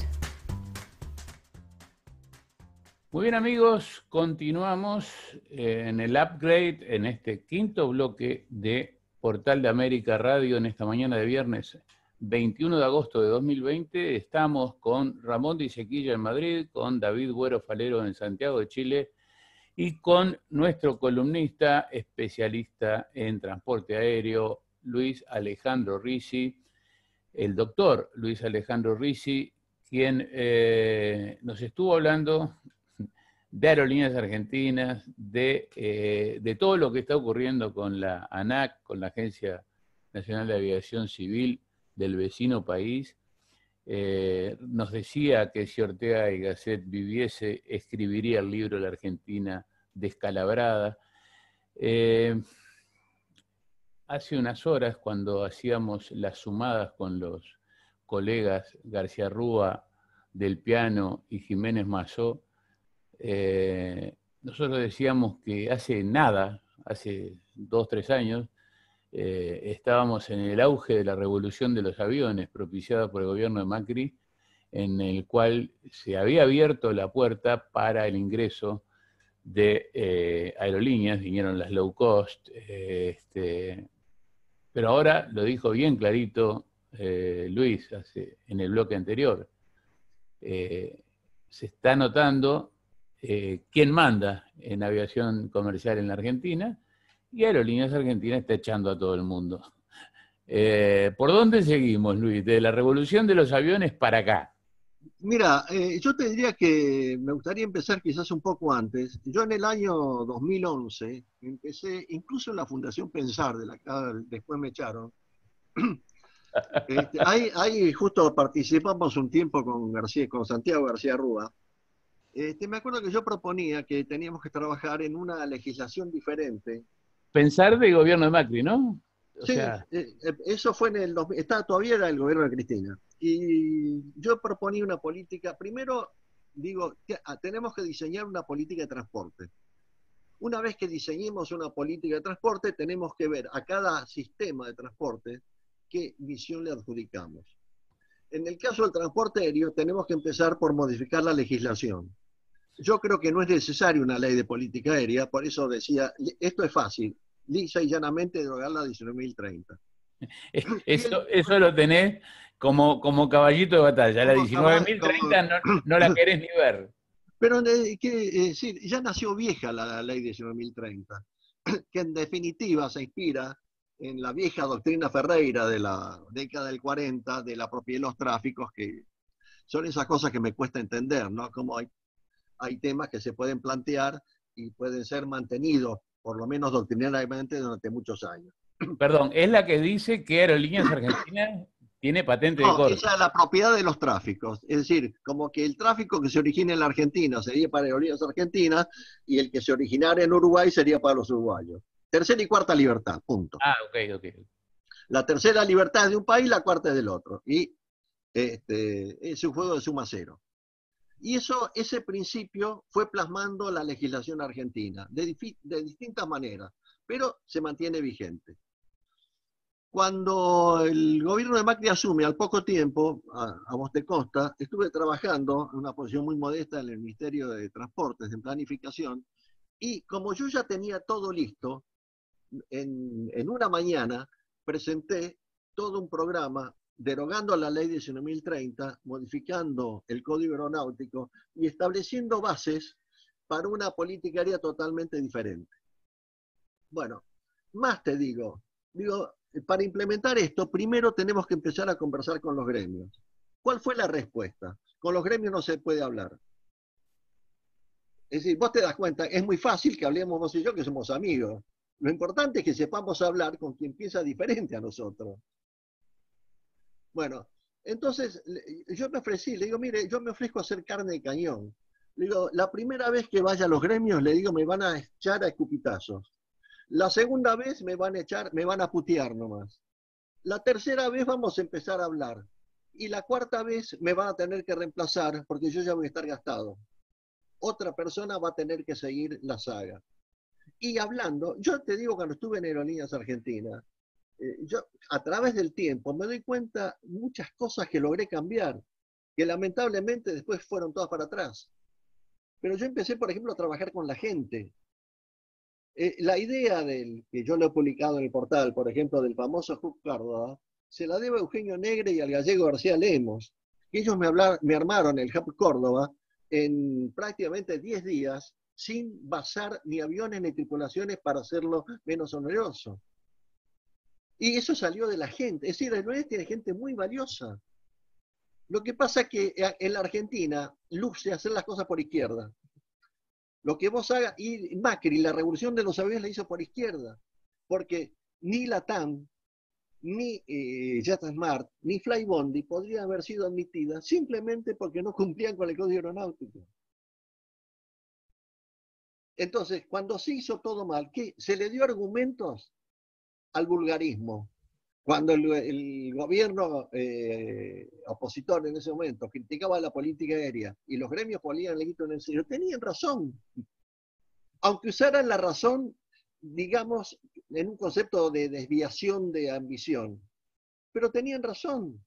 Muy bien, amigos, continuamos en el upgrade, en este quinto bloque de Portal de América Radio en esta mañana de viernes veintiuno de agosto de dos mil veinte. Estamos con Ramón de Isequilla en Madrid, con David Güero Falero en Santiago de Chile y con nuestro columnista especialista en transporte aéreo, Luis Alejandro Ricci, el doctor Luis Alejandro Ricci, quien eh, nos estuvo hablando de Aerolíneas Argentinas, de, eh, de todo lo que está ocurriendo con la ANAC, con la Agencia Nacional de Aviación Civil del vecino país. Eh, nos decía que si Ortega y Gasset viviese, escribiría el libro La Argentina descalabrada. Eh, hace unas horas, cuando hacíamos las sumadas con los colegas García Rúa del piano y Jiménez Mazó, Eh, nosotros decíamos que hace nada, hace dos, tres años, eh, estábamos en el auge de la revolución de los aviones propiciada por el gobierno de Macri, en el cual se había abierto la puerta para el ingreso de eh, aerolíneas, vinieron las low cost, eh, este, pero ahora lo dijo bien clarito eh, Luis hace, en el bloque anterior, eh, se está notando Eh, quién manda en aviación comercial en la Argentina, y Aerolíneas Argentinas está echando a todo el mundo. Eh, ¿Por dónde seguimos, Luis? De la revolución de los aviones para acá. Mira, eh, yo te diría que me gustaría empezar quizás un poco antes. Yo en el año dos mil once empecé, incluso en la Fundación Pensar, de la que después me echaron. este, ahí, ahí justo participamos un tiempo con, García, con Santiago García Rúa. Este, me acuerdo que yo proponía que teníamos que trabajar en una legislación diferente. Pensar del gobierno de Macri, ¿no? O sí, sea... eh, eso fue en el... Está, todavía era el gobierno de Cristina. Y yo proponía una política, primero, digo, que, ah, tenemos que diseñar una política de transporte. Una vez que diseñemos una política de transporte, tenemos que ver a cada sistema de transporte qué visión le adjudicamos. En el caso del transporte aéreo, tenemos que empezar por modificar la legislación. Yo creo que no es necesaria una ley de política aérea, por eso decía, esto es fácil, lisa y llanamente derogar la diecinueve mil treinta. Eso, eso lo tenés como, como caballito de batalla, la diecinueve mil treinta no, no la querés ni ver. Pero eh, que, eh, sí, ya nació vieja la, la ley diecinueve mil treinta, que en definitiva se inspira en la vieja doctrina Ferreira de la década del cuarenta, de la propiedad de los tráficos, que son esas cosas que me cuesta entender, ¿no? Como hay, hay temas que se pueden plantear y pueden ser mantenidos, por lo menos doctrinariamente, durante muchos años. Perdón, ¿es la que dice que Aerolíneas Argentinas tiene patente de no, corte? Esa es la propiedad de los tráficos. Es decir, como que el tráfico que se origina en la Argentina sería para Aerolíneas Argentinas y el que se originara en Uruguay sería para los uruguayos. Tercera y cuarta libertad, punto. Ah, ok, ok. La tercera libertad es de un país, la cuarta es del otro. Y este, es un juego de suma cero. Y eso, ese principio fue plasmando la legislación argentina, de, de distintas maneras, pero se mantiene vigente. Cuando el gobierno de Macri asume al poco tiempo, a, a vos te consta, estuve trabajando en una posición muy modesta en el Ministerio de Transportes, en planificación, y como yo ya tenía todo listo, en, en una mañana presenté todo un programa derogando la ley diecinueve mil treinta, modificando el Código Aeronáutico y estableciendo bases para una política aérea totalmente diferente. Bueno, más te digo, digo, para implementar esto, primero tenemos que empezar a conversar con los gremios. ¿Cuál fue la respuesta? Con los gremios no se puede hablar. Es decir, vos te das cuenta, es muy fácil que hablemos vos y yo, que somos amigos. Lo importante es que sepamos hablar con quien piensa diferente a nosotros. Bueno, entonces yo me ofrecí, le digo, mire, yo me ofrezco a hacer carne de cañón. Le digo, la primera vez que vaya a los gremios, le digo, me van a echar a escupitazos. La segunda vez me van a echar, me van a putear nomás. La tercera vez vamos a empezar a hablar. Y la cuarta vez me van a tener que reemplazar porque yo ya voy a estar gastado. Otra persona va a tener que seguir la saga. Y hablando, yo te digo, cuando estuve en Aerolíneas Argentinas, eh, yo a través del tiempo me doy cuenta muchas cosas que logré cambiar, que lamentablemente después fueron todas para atrás. Pero yo empecé, por ejemplo, a trabajar con la gente. Eh, la idea del, que yo lo he publicado en el portal, por ejemplo, del famoso Hub Córdoba, se la debo a Eugenio Negre y al gallego García Lemos. Ellos me, hablar, me armaron el Hub Córdoba en prácticamente diez días, sin basar ni aviones ni tripulaciones para hacerlo menos oneroso. Y eso salió de la gente. Es decir, el Aerolíneas tiene gente muy valiosa. Lo que pasa es que en la Argentina luce hacer las cosas por izquierda. Lo que vos hagas, y Macri, la revolución de los aviones la hizo por izquierda, porque ni LATAM, ni eh, JetSmart, ni Flybondi podrían haber sido admitidas simplemente porque no cumplían con el Código Aeronáutico. Entonces, cuando se hizo todo mal, ¿qué? Se le dio argumentos al vulgarismo. Cuando el, el gobierno eh, opositor en ese momento criticaba la política aérea y los gremios ponían el grito en el cielo, tenían razón. Aunque usaran la razón, digamos, en un concepto de desviación de ambición. Pero tenían razón.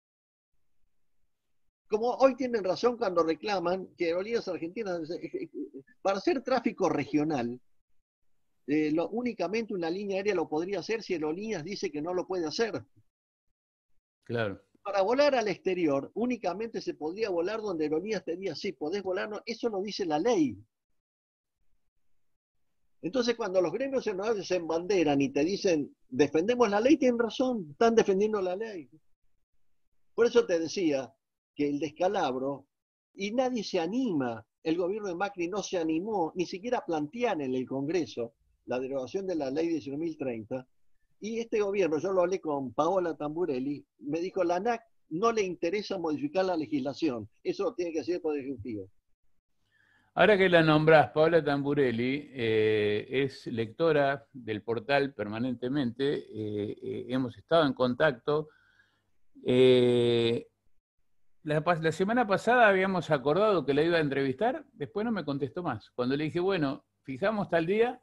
Como hoy tienen razón cuando reclaman que Aerolíneas Argentinas, para hacer tráfico regional, Eh, lo, únicamente una línea aérea lo podría hacer si Aerolíneas dice que no lo puede hacer. Claro. Para volar al exterior, únicamente se podría volar donde Aerolíneas te diga, sí, podés volar, no, eso lo dice la ley. Entonces, cuando los gremios aeronáuticos se embanderan y te dicen, defendemos la ley, tienen razón, están defendiendo la ley. Por eso te decía que el descalabro, y nadie se anima, el gobierno de Macri no se animó, ni siquiera a plantear en el Congreso la derogación de la ley diecinueve mil treinta, y este gobierno, yo lo hablé con Paola Tamburelli, me dijo, la ANAC no le interesa modificar la legislación, eso lo tiene que hacer el Poder Ejecutivo. Ahora que la nombrás, Paola Tamburelli eh, es lectora del portal permanentemente, eh, eh, hemos estado en contacto. Eh, la, la semana pasada habíamos acordado que la iba a entrevistar, después no me contestó más. Cuando le dije, bueno, fijamos tal día,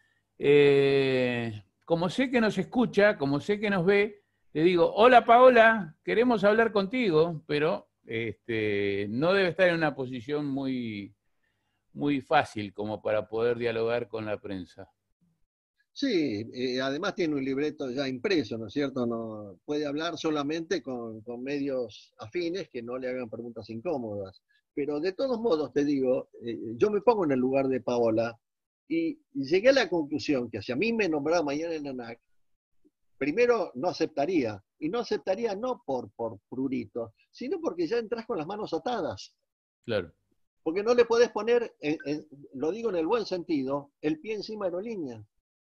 eh, como sé que nos escucha, como sé que nos ve, le digo, hola Paola, queremos hablar contigo, pero este, no debe estar en una posición muy... muy fácil como para poder dialogar con la prensa. Sí, eh, además tiene un libreto ya impreso, ¿no es cierto? No, puede hablar solamente con, con medios afines que no le hagan preguntas incómodas. Pero de todos modos, te digo, eh, yo me pongo en el lugar de Paola y, y llegué a la conclusión que si a mí me nombraba mañana en ANAC, primero no aceptaría. Y no aceptaría no por, por prurito, sino porque ya entras con las manos atadas. Claro. Porque no le podés poner, en, en, lo digo en el buen sentido, el pie encima de Aerolíneas.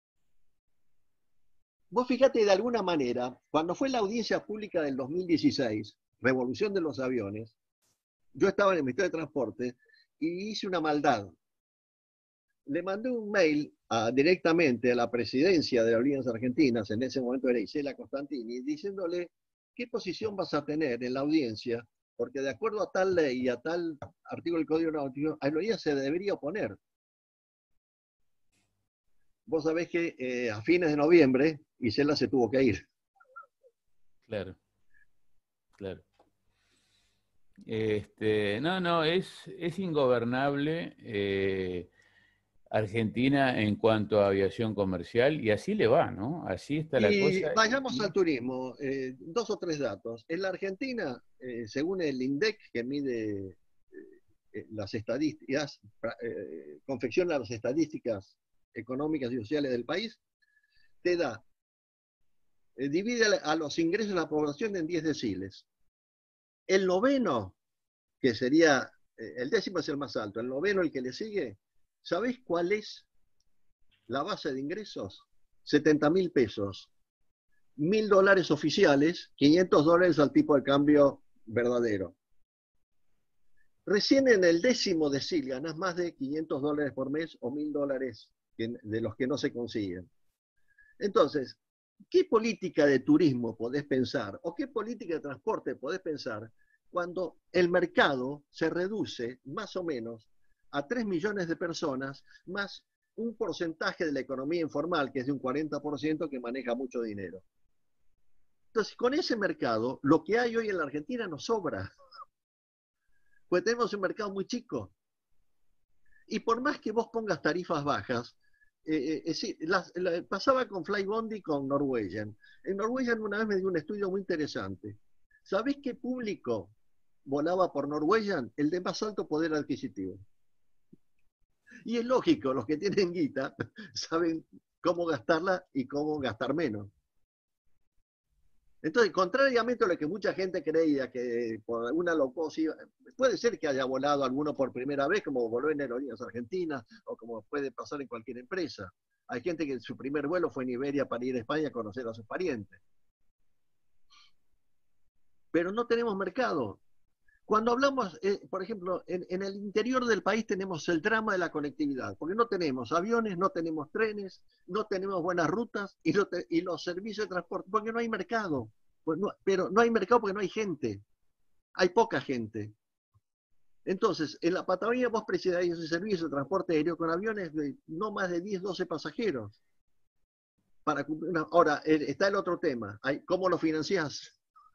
Vos fíjate de alguna manera, cuando fue la audiencia pública del dos mil dieciséis, Revolución de los Aviones, yo estaba en el Ministerio de Transporte y hice una maldad. Le mandé un mail a, directamente a la presidencia de Aerolíneas Argentinas, en ese momento era Isela Costantini, diciéndole qué posición vas a tener en la audiencia porque de acuerdo a tal ley y a tal artículo del Código Náutico, Aerolíneas se debería oponer. Vos sabés que eh, a fines de noviembre Isela se tuvo que ir. Claro, claro. Este, no, no, es, es ingobernable eh, Argentina en cuanto a aviación comercial y así le va, ¿no? Así está la Y cosa. vayamos y... al turismo. Eh, dos o tres datos. En la Argentina, eh, según el INDEC, que mide eh, las estadísticas, eh, confecciona las estadísticas económicas y sociales del país, te da, eh, divide a los ingresos de la población en diez deciles. El noveno, que sería, eh, el décimo es el más alto, el noveno el que le sigue, ¿sabés cuál es la base de ingresos? setenta mil pesos. Mil dólares oficiales, quinientos dólares al tipo de cambio verdadero. Recién en el décimo decil ganás más de quinientos dólares por mes o mil dólares de los que no se consiguen. Entonces, ¿qué política de turismo podés pensar o qué política de transporte podés pensar cuando el mercado se reduce más o menos a tres millones de personas más un porcentaje de la economía informal, que es de un cuarenta por ciento, que maneja mucho dinero? Entonces, con ese mercado, lo que hay hoy en la Argentina nos sobra. Pues tenemos un mercado muy chico. Y por más que vos pongas tarifas bajas, eh, eh, sí, las, la, pasaba con Flybondi con Norwegian. En Norwegian una vez me dio un estudio muy interesante. ¿Sabés qué público volaba por Norwegian? El de más alto poder adquisitivo. Y es lógico, los que tienen guita saben cómo gastarla y cómo gastar menos. Entonces, contrariamente a lo que mucha gente creía, que por alguna locomoción, puede ser que haya volado alguno por primera vez, como voló en Aerolíneas Argentinas, o como puede pasar en cualquier empresa. Hay gente que su primer vuelo fue en Iberia para ir a España a conocer a sus parientes. Pero no tenemos mercado. Cuando hablamos, eh, por ejemplo, en, en el interior del país tenemos el drama de la conectividad, porque no tenemos aviones, no tenemos trenes, no tenemos buenas rutas y, no te, y los servicios de transporte, porque no hay mercado. Pues no, pero no hay mercado porque no hay gente. Hay poca gente. Entonces, en la Patagonia vos precisáis ese servicio de transporte aéreo con aviones de no más de diez, doce pasajeros. Para cumplir una... Ahora, está el otro tema. Hay, ¿cómo lo financiás?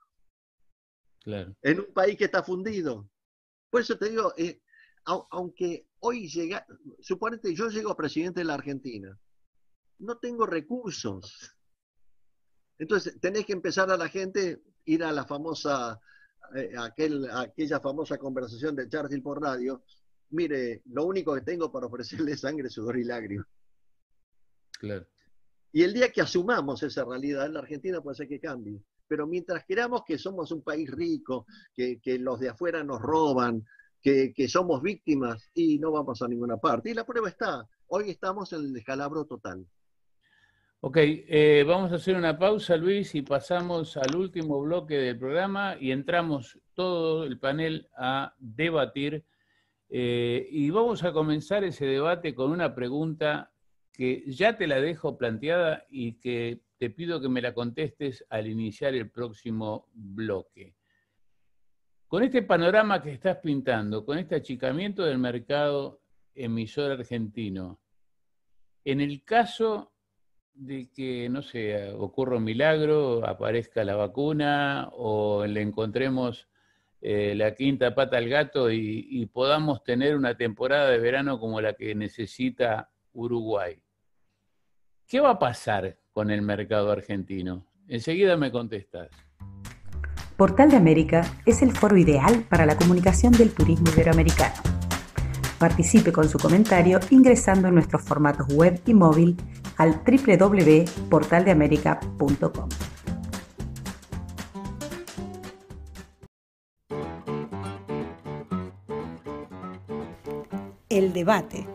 Claro. En un país que está fundido. Por eso te digo, eh, aunque hoy llega, suponete yo llego a presidente de la Argentina, no tengo recursos. Entonces tenés que empezar a la gente, ir a la famosa, eh, aquel, aquella famosa conversación de Churchill por radio. Mire, lo único que tengo para ofrecerle es sangre, sudor y lágrimas. Claro. Y el día que asumamos esa realidad, en la Argentina puede ser que cambie. Pero mientras creamos que somos un país rico, que, que los de afuera nos roban, que, que somos víctimas, y no vamos a ninguna parte. Y la prueba está. Hoy estamos en el descalabro total. Ok, eh, vamos a hacer una pausa, Luis, y pasamos al último bloque del programa y entramos todo el panel a debatir. Eh, y vamos a comenzar ese debate con una pregunta que ya te la dejo planteada y que te pido que me la contestes al iniciar el próximo bloque. Con este panorama que estás pintando, con este achicamiento del mercado emisor argentino, en el caso de que, no sé, ocurra un milagro, aparezca la vacuna o le encontremos eh, la quinta pata al gato y, y podamos tener una temporada de verano como la que necesita Uruguay, ¿qué va a pasar con el mercado argentino? Enseguida me contestas. Portal de América es el foro ideal para la comunicación del turismo iberoamericano. Participe con su comentario ingresando en nuestros formatos web y móvil al doble u doble u doble u punto portal de américa punto com. El debate.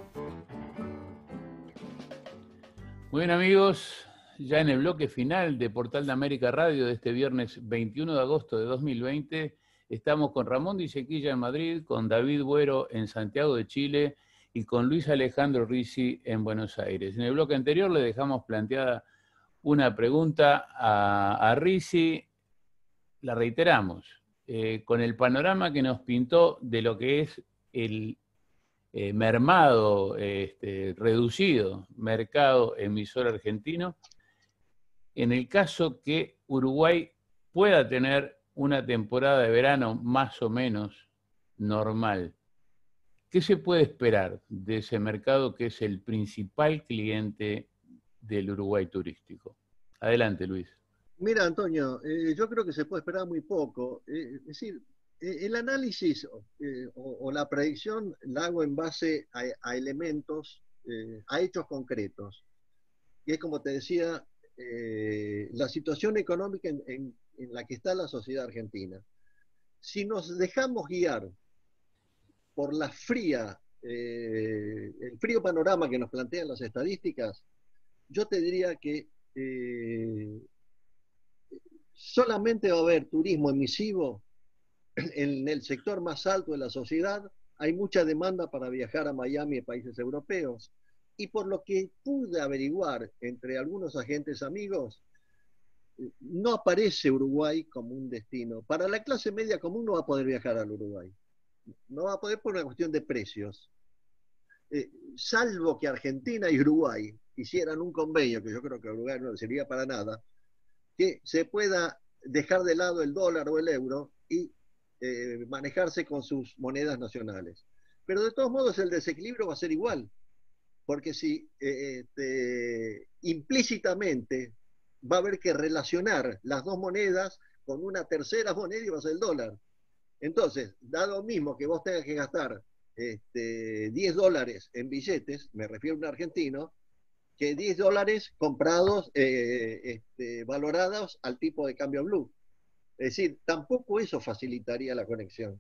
Muy bien, amigos, ya en el bloque final de Portal de América Radio de este viernes veintiuno de agosto de dos mil veinte, estamos con Ramón Disequilla en Madrid, con David Buero en Santiago de Chile y con Luis Alejandro Risi en Buenos Aires. En el bloque anterior le dejamos planteada una pregunta a, a Risi, la reiteramos. eh, con el panorama que nos pintó de lo que es el eh, mermado, este, reducido mercado emisor argentino, en el caso que Uruguay pueda tener una temporada de verano más o menos normal, ¿qué se puede esperar de ese mercado que es el principal cliente del Uruguay turístico? Adelante, Luis. Mira, Antonio, eh, yo creo que se puede esperar muy poco. Eh, es decir, eh, el análisis eh, o, o la predicción la hago en base a, a elementos, eh, a hechos concretos. Y es como te decía, eh, la situación económica en, en, en la que está la sociedad argentina. Si nos dejamos guiar por la fría, eh, el frío panorama que nos plantean las estadísticas, yo te diría que eh, solamente va a haber turismo emisivo en el sector más alto de la sociedad. Hay mucha demanda para viajar a Miami y países europeos. Y por lo que pude averiguar entre algunos agentes amigos, no aparece Uruguay como un destino. Para la clase media común no va a poder viajar al Uruguay. No va a poder por una cuestión de precios. Eh, salvo que Argentina y Uruguay hicieran un convenio, que yo creo que a Uruguay no le serviría para nada, que se pueda dejar de lado el dólar o el euro y eh, manejarse con sus monedas nacionales. Pero de todos modos el desequilibrio va a ser igual, porque si eh, este, implícitamente va a haber que relacionar las dos monedas con una tercera moneda y va a ser el dólar. Entonces, dado mismo que vos tengas que gastar este, diez dólares en billetes, me refiero a un argentino, que diez dólares comprados, eh, este, valorados al tipo de cambio blue. Es decir, tampoco eso facilitaría la conexión.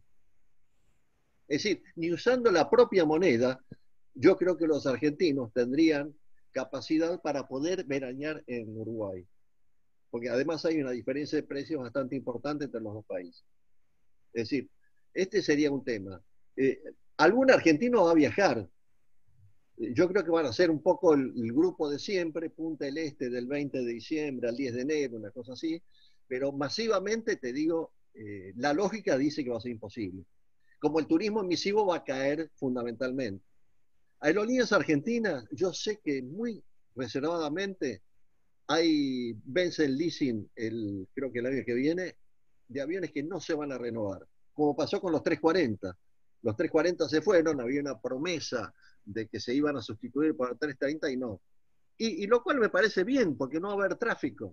Es decir, ni usando la propia moneda, yo creo que los argentinos tendrían capacidad para poder veranear en Uruguay. Porque además hay una diferencia de precios bastante importante entre los dos países. Es decir, este sería un tema. Eh, algún argentino va a viajar. Yo creo que van a ser un poco el, el grupo de siempre, Punta del Este del veinte de diciembre al diez de enero, una cosa así, pero masivamente, te digo, eh, la lógica dice que va a ser imposible. Como el turismo emisivo va a caer fundamentalmente. Aerolíneas Argentinas, yo sé que muy reservadamente hay, vence el leasing, el, creo que el año que viene, de aviones que no se van a renovar, como pasó con los trescientos cuarenta. Los trescientos cuarenta se fueron, había una promesa de que se iban a sustituir por trescientos treinta y no. Y, y lo cual me parece bien, porque no va a haber tráfico.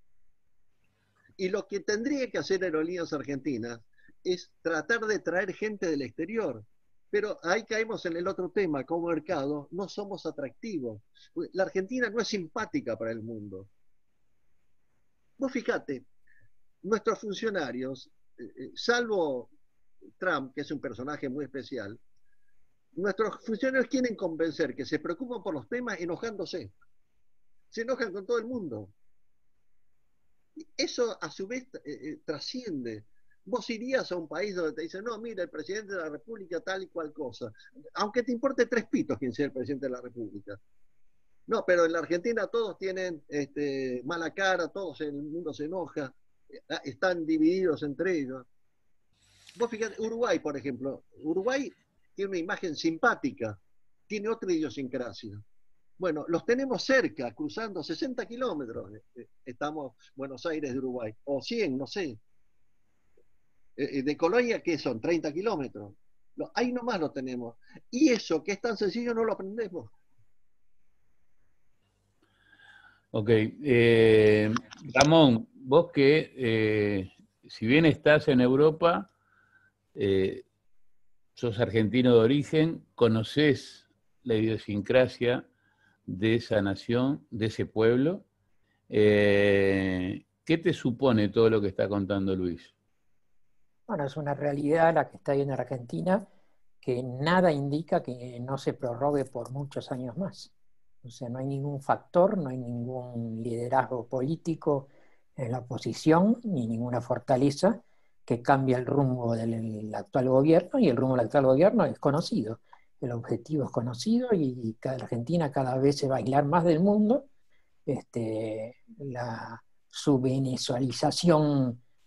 Y lo que tendría que hacer Aerolíneas Argentinas es tratar de traer gente del exterior. Pero ahí caemos en el otro tema, como mercado no somos atractivos. La Argentina no es simpática para el mundo. Vos fíjate, nuestros funcionarios, eh, salvo Trump, que es un personaje muy especial, nuestros funcionarios quieren convencer que se preocupan por los temas enojándose. Se enojan con todo el mundo. Eso a su vez eh, eh, trasciende. Vos irías a un país donde te dicen, no, mira, el presidente de la República tal y cual cosa. Aunque te importe tres pitos quién sea el presidente de la República. No, pero en la Argentina todos tienen este, mala cara, todos en el mundo se enoja, están divididos entre ellos. Vos fíjate, Uruguay, por ejemplo. Uruguay tiene una imagen simpática, tiene otra idiosincrasia. Bueno, los tenemos cerca, cruzando sesenta kilómetros. Estamos Buenos Aires de Uruguay, o cien, no sé. De Colonia, ¿qué son? treinta kilómetros. Ahí nomás lo tenemos. Y eso, que es tan sencillo, no lo aprendemos. Ok. Eh, Ramón, vos que, eh, si bien estás en Europa, eh, sos argentino de origen, conocés la idiosincrasia de esa nación, de ese pueblo. Eh, ¿Qué te supone todo lo que está contando Luis? Bueno, es una realidad la que está ahí en Argentina, que nada indica que no se prorrogue por muchos años más. O sea, no hay ningún factor, no hay ningún liderazgo político en la oposición, ni ninguna fortaleza que cambie el rumbo del actual gobierno, y el rumbo del actual gobierno es conocido. El objetivo es conocido y cada, Argentina cada vez se va a aislar más del mundo. Este, la, su venezualización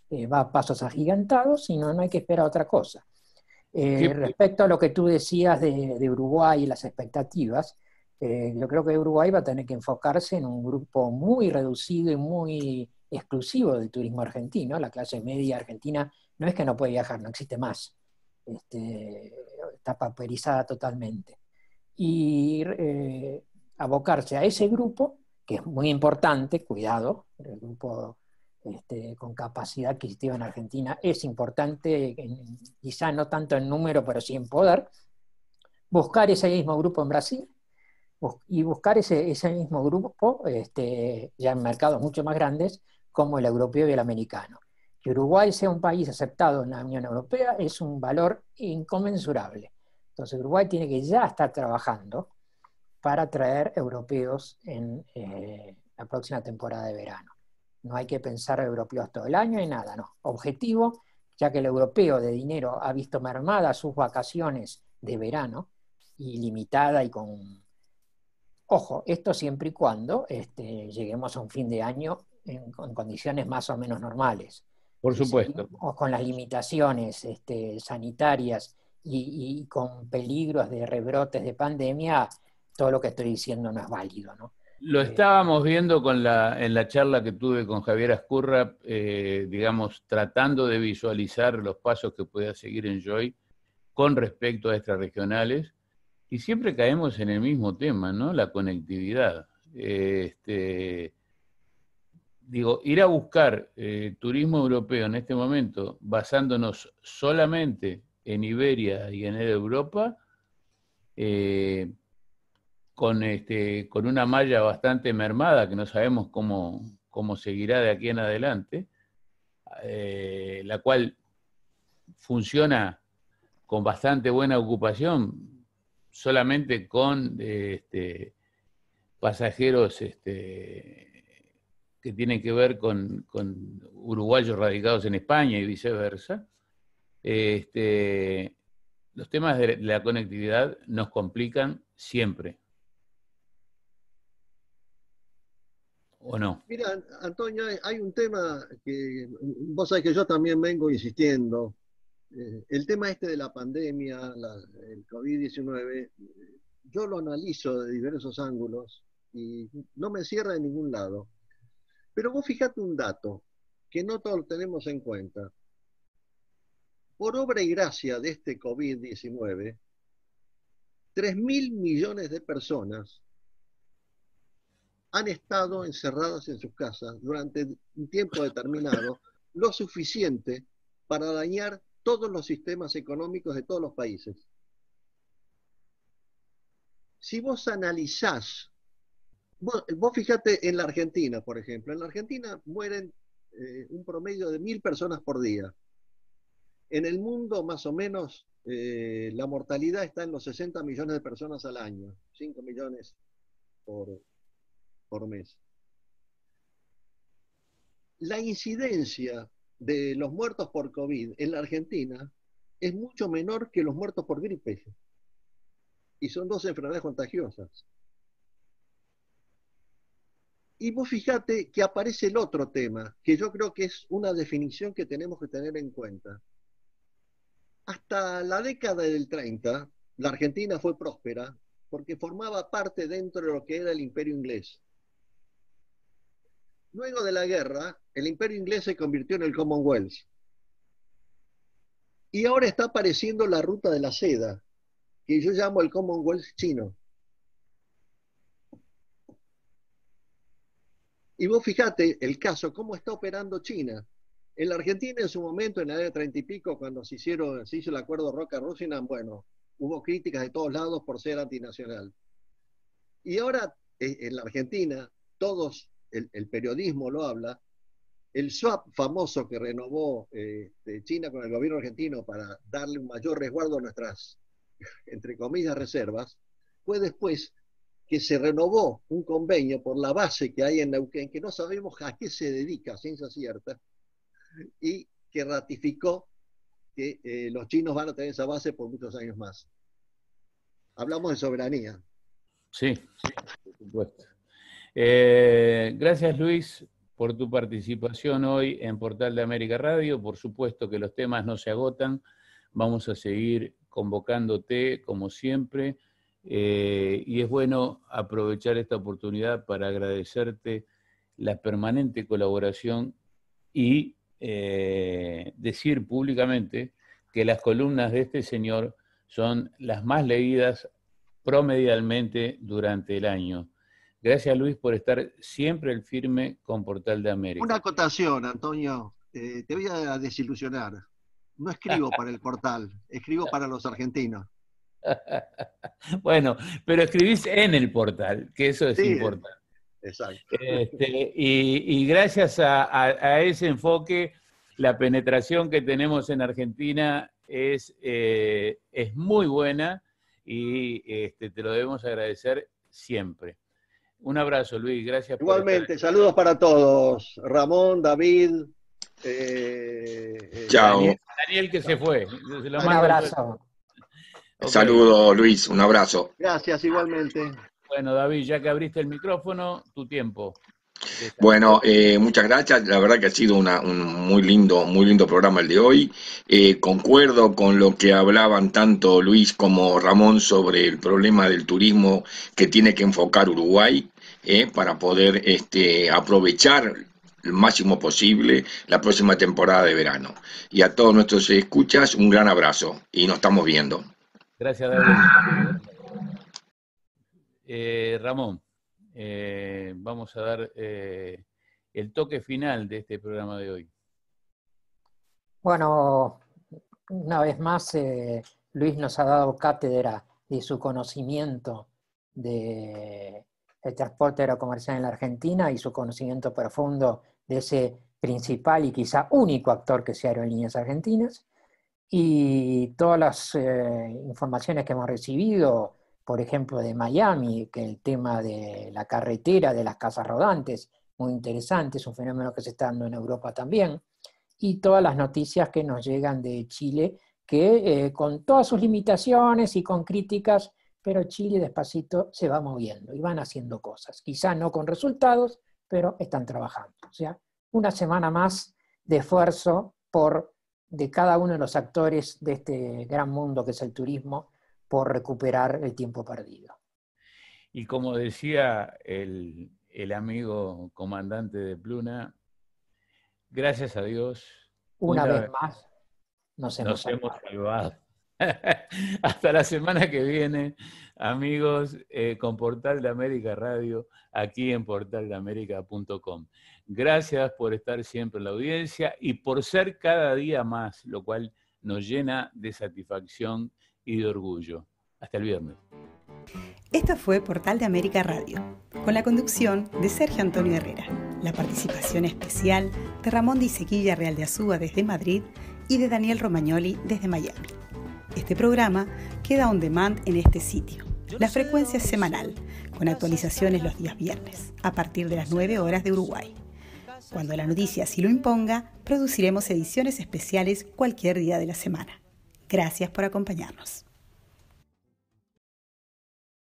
eh, va a pasos agigantados, sino no hay que esperar otra cosa. Eh, respecto a lo que tú decías de, de Uruguay y las expectativas, eh, yo creo que Uruguay va a tener que enfocarse en un grupo muy reducido y muy exclusivo del turismo argentino. La clase media argentina no es que no puede viajar, no existe más. Este, está pauperizada totalmente. Y eh, abocarse a ese grupo, que es muy importante, cuidado, el grupo este, con capacidad adquisitiva en Argentina es importante, en, quizá no tanto en número, pero sí en poder, buscar ese mismo grupo en Brasil y buscar ese, ese mismo grupo este, ya en mercados mucho más grandes como el europeo y el americano. Que Uruguay sea un país aceptado en la Unión Europea es un valor inconmensurable. Entonces Uruguay tiene que ya estar trabajando para atraer europeos en eh, la próxima temporada de verano. No hay que pensar europeos todo el año y nada, no. Objetivo, ya que el europeo de dinero ha visto mermadas sus vacaciones de verano, ilimitada y con... Ojo, esto siempre y cuando este, lleguemos a un fin de año en, en condiciones más o menos normales. Por si supuesto. O con las limitaciones este, sanitarias y, y con peligros de rebrotes de pandemia, todo lo que estoy diciendo no es válido, ¿no? Lo estábamos viendo con la, en la charla que tuve con Javier Ascurra, eh, digamos, tratando de visualizar los pasos que pueda seguir Enjoy con respecto a extrarregionales, y siempre caemos en el mismo tema, ¿no? La conectividad. Este, digo, ir a buscar eh, turismo europeo en este momento, basándonos solamente en Iberia y en Europa, eh, con, este, con una malla bastante mermada, que no sabemos cómo, cómo seguirá de aquí en adelante, eh, la cual funciona con bastante buena ocupación, solamente con este, pasajeros este, que tienen que ver con, con uruguayos radicados en España y viceversa. Este, los temas de la conectividad nos complican siempre. ¿O no? Mira, Antonio, hay un tema que vos sabés que yo también vengo insistiendo. Eh, el tema este de la pandemia, la, el COVID diecinueve, yo lo analizo de diversos ángulos y no me cierra de ningún lado. Pero vos fíjate un dato que no todos tenemos en cuenta. Por obra y gracia de este COVID diecinueve, tres mil millones de personas han estado encerradas en sus casas durante un tiempo determinado, lo suficiente para dañar todos los sistemas económicos de todos los países. Si vos analizás, vos, vos fíjate en la Argentina, por ejemplo, en la Argentina mueren eh, un promedio de mil personas por día. En el mundo, más o menos, eh, la mortalidad está en los sesenta millones de personas al año, cinco millones por, por mes. La incidencia de los muertos por COVID en la Argentina es mucho menor que los muertos por gripe. Y son dos enfermedades contagiosas. Y vos fíjate que aparece el otro tema, que yo creo que es una definición que tenemos que tener en cuenta. Hasta la década del treinta, la Argentina fue próspera porque formaba parte dentro de lo que era el Imperio Inglés. Luego de la guerra, el Imperio Inglés se convirtió en el Commonwealth. Y ahora está apareciendo la ruta de la seda, que yo llamo el Commonwealth chino. Y vos fíjate el caso, cómo está operando China. En la Argentina en su momento, en la década de treinta y pico, cuando se, hicieron, se hizo el acuerdo Roca-Rusinan, bueno, hubo críticas de todos lados por ser antinacional. Y ahora en la Argentina, todos, el, el periodismo lo habla, el swap famoso que renovó eh, de China con el gobierno argentino para darle un mayor resguardo a nuestras, entre comillas, reservas, fue después que se renovó un convenio por la base que hay en Neuquén, que no sabemos a qué se dedica, ciencia cierta, y que ratificó que eh, los chinos van a tener esa base por muchos años más. Hablamos de soberanía. Sí, por supuesto. Eh, gracias, Luis, por tu participación hoy en Portal de América Radio. Por supuesto que los temas no se agotan. Vamos a seguir convocándote como siempre. Eh, y es bueno aprovechar esta oportunidad para agradecerte la permanente colaboración y eh, decir públicamente que las columnas de este señor son las más leídas promedialmente durante el año. Gracias, Luis, por estar siempre el firme con Portal de América. Una acotación, Antonio, eh, te voy a desilusionar. No escribo para el Portal, escribo para los argentinos. Bueno, pero escribís en el Portal, que eso es Sí, importante. Exacto. Este, y, y gracias a, a, a ese enfoque, la penetración que tenemos en Argentina es, eh, es muy buena y este, te lo debemos agradecer siempre. Un abrazo, Luis, gracias por Igualmente, estar. saludos para todos. Ramón, David. Eh, eh, Chao. Daniel, Daniel que se fue. Se lo Un mando- abrazo. Ok. Saludos, Luis, un abrazo. Gracias, igualmente. Bueno, David, ya que abriste el micrófono, tu tiempo. Bueno, eh, muchas gracias. La verdad que ha sido una, un muy lindo, muy lindo programa el de hoy. Eh, concuerdo con lo que hablaban tanto Luis como Ramón sobre el problema del turismo que tiene que enfocar Uruguay eh, para poder este, aprovechar el máximo posible la próxima temporada de verano. Y a todos nuestros escuchas, un gran abrazo y nos estamos viendo. Gracias, David. Eh, Ramón, eh, vamos a dar eh, el toque final de este programa de hoy. Bueno, una vez más, eh, Luis nos ha dado cátedra de su conocimiento del transporte aerocomercial en la Argentina y su conocimiento profundo de ese principal y quizá único actor que sea Aerolíneas Argentinas. Y todas las eh, informaciones que hemos recibido, por ejemplo, de Miami, que el tema de la carretera, de las casas rodantes, muy interesante, es un fenómeno que se está dando en Europa también, y todas las noticias que nos llegan de Chile, que eh, con todas sus limitaciones y con críticas, pero Chile despacito se va moviendo y van haciendo cosas, quizá no con resultados, pero están trabajando. O sea, una semana más de esfuerzo por de cada uno de los actores de este gran mundo que es el turismo, por recuperar el tiempo perdido. Y como decía el, el amigo comandante de Pluna, gracias a Dios. Una, una vez más nos hemos nos salvado. hemos salvado. Hasta la semana que viene, amigos, eh, con Portal de América Radio, aquí en portal de américa punto com. Gracias por estar siempre en la audiencia y por ser cada día más, lo cual nos llena de satisfacción y de orgullo. Hasta el viernes. Esto fue Portal de América Radio, con la conducción de Sergio Antonio Herrera, la participación especial de Ramón Disequilla Real de Azúa desde Madrid y de Daniel Romagnoli desde Miami. Este programa queda on demand en este sitio. La frecuencia es semanal, con actualizaciones los días viernes, a partir de las nueve horas de Uruguay. Cuando la noticia así lo imponga, produciremos ediciones especiales cualquier día de la semana. Gracias por acompañarnos.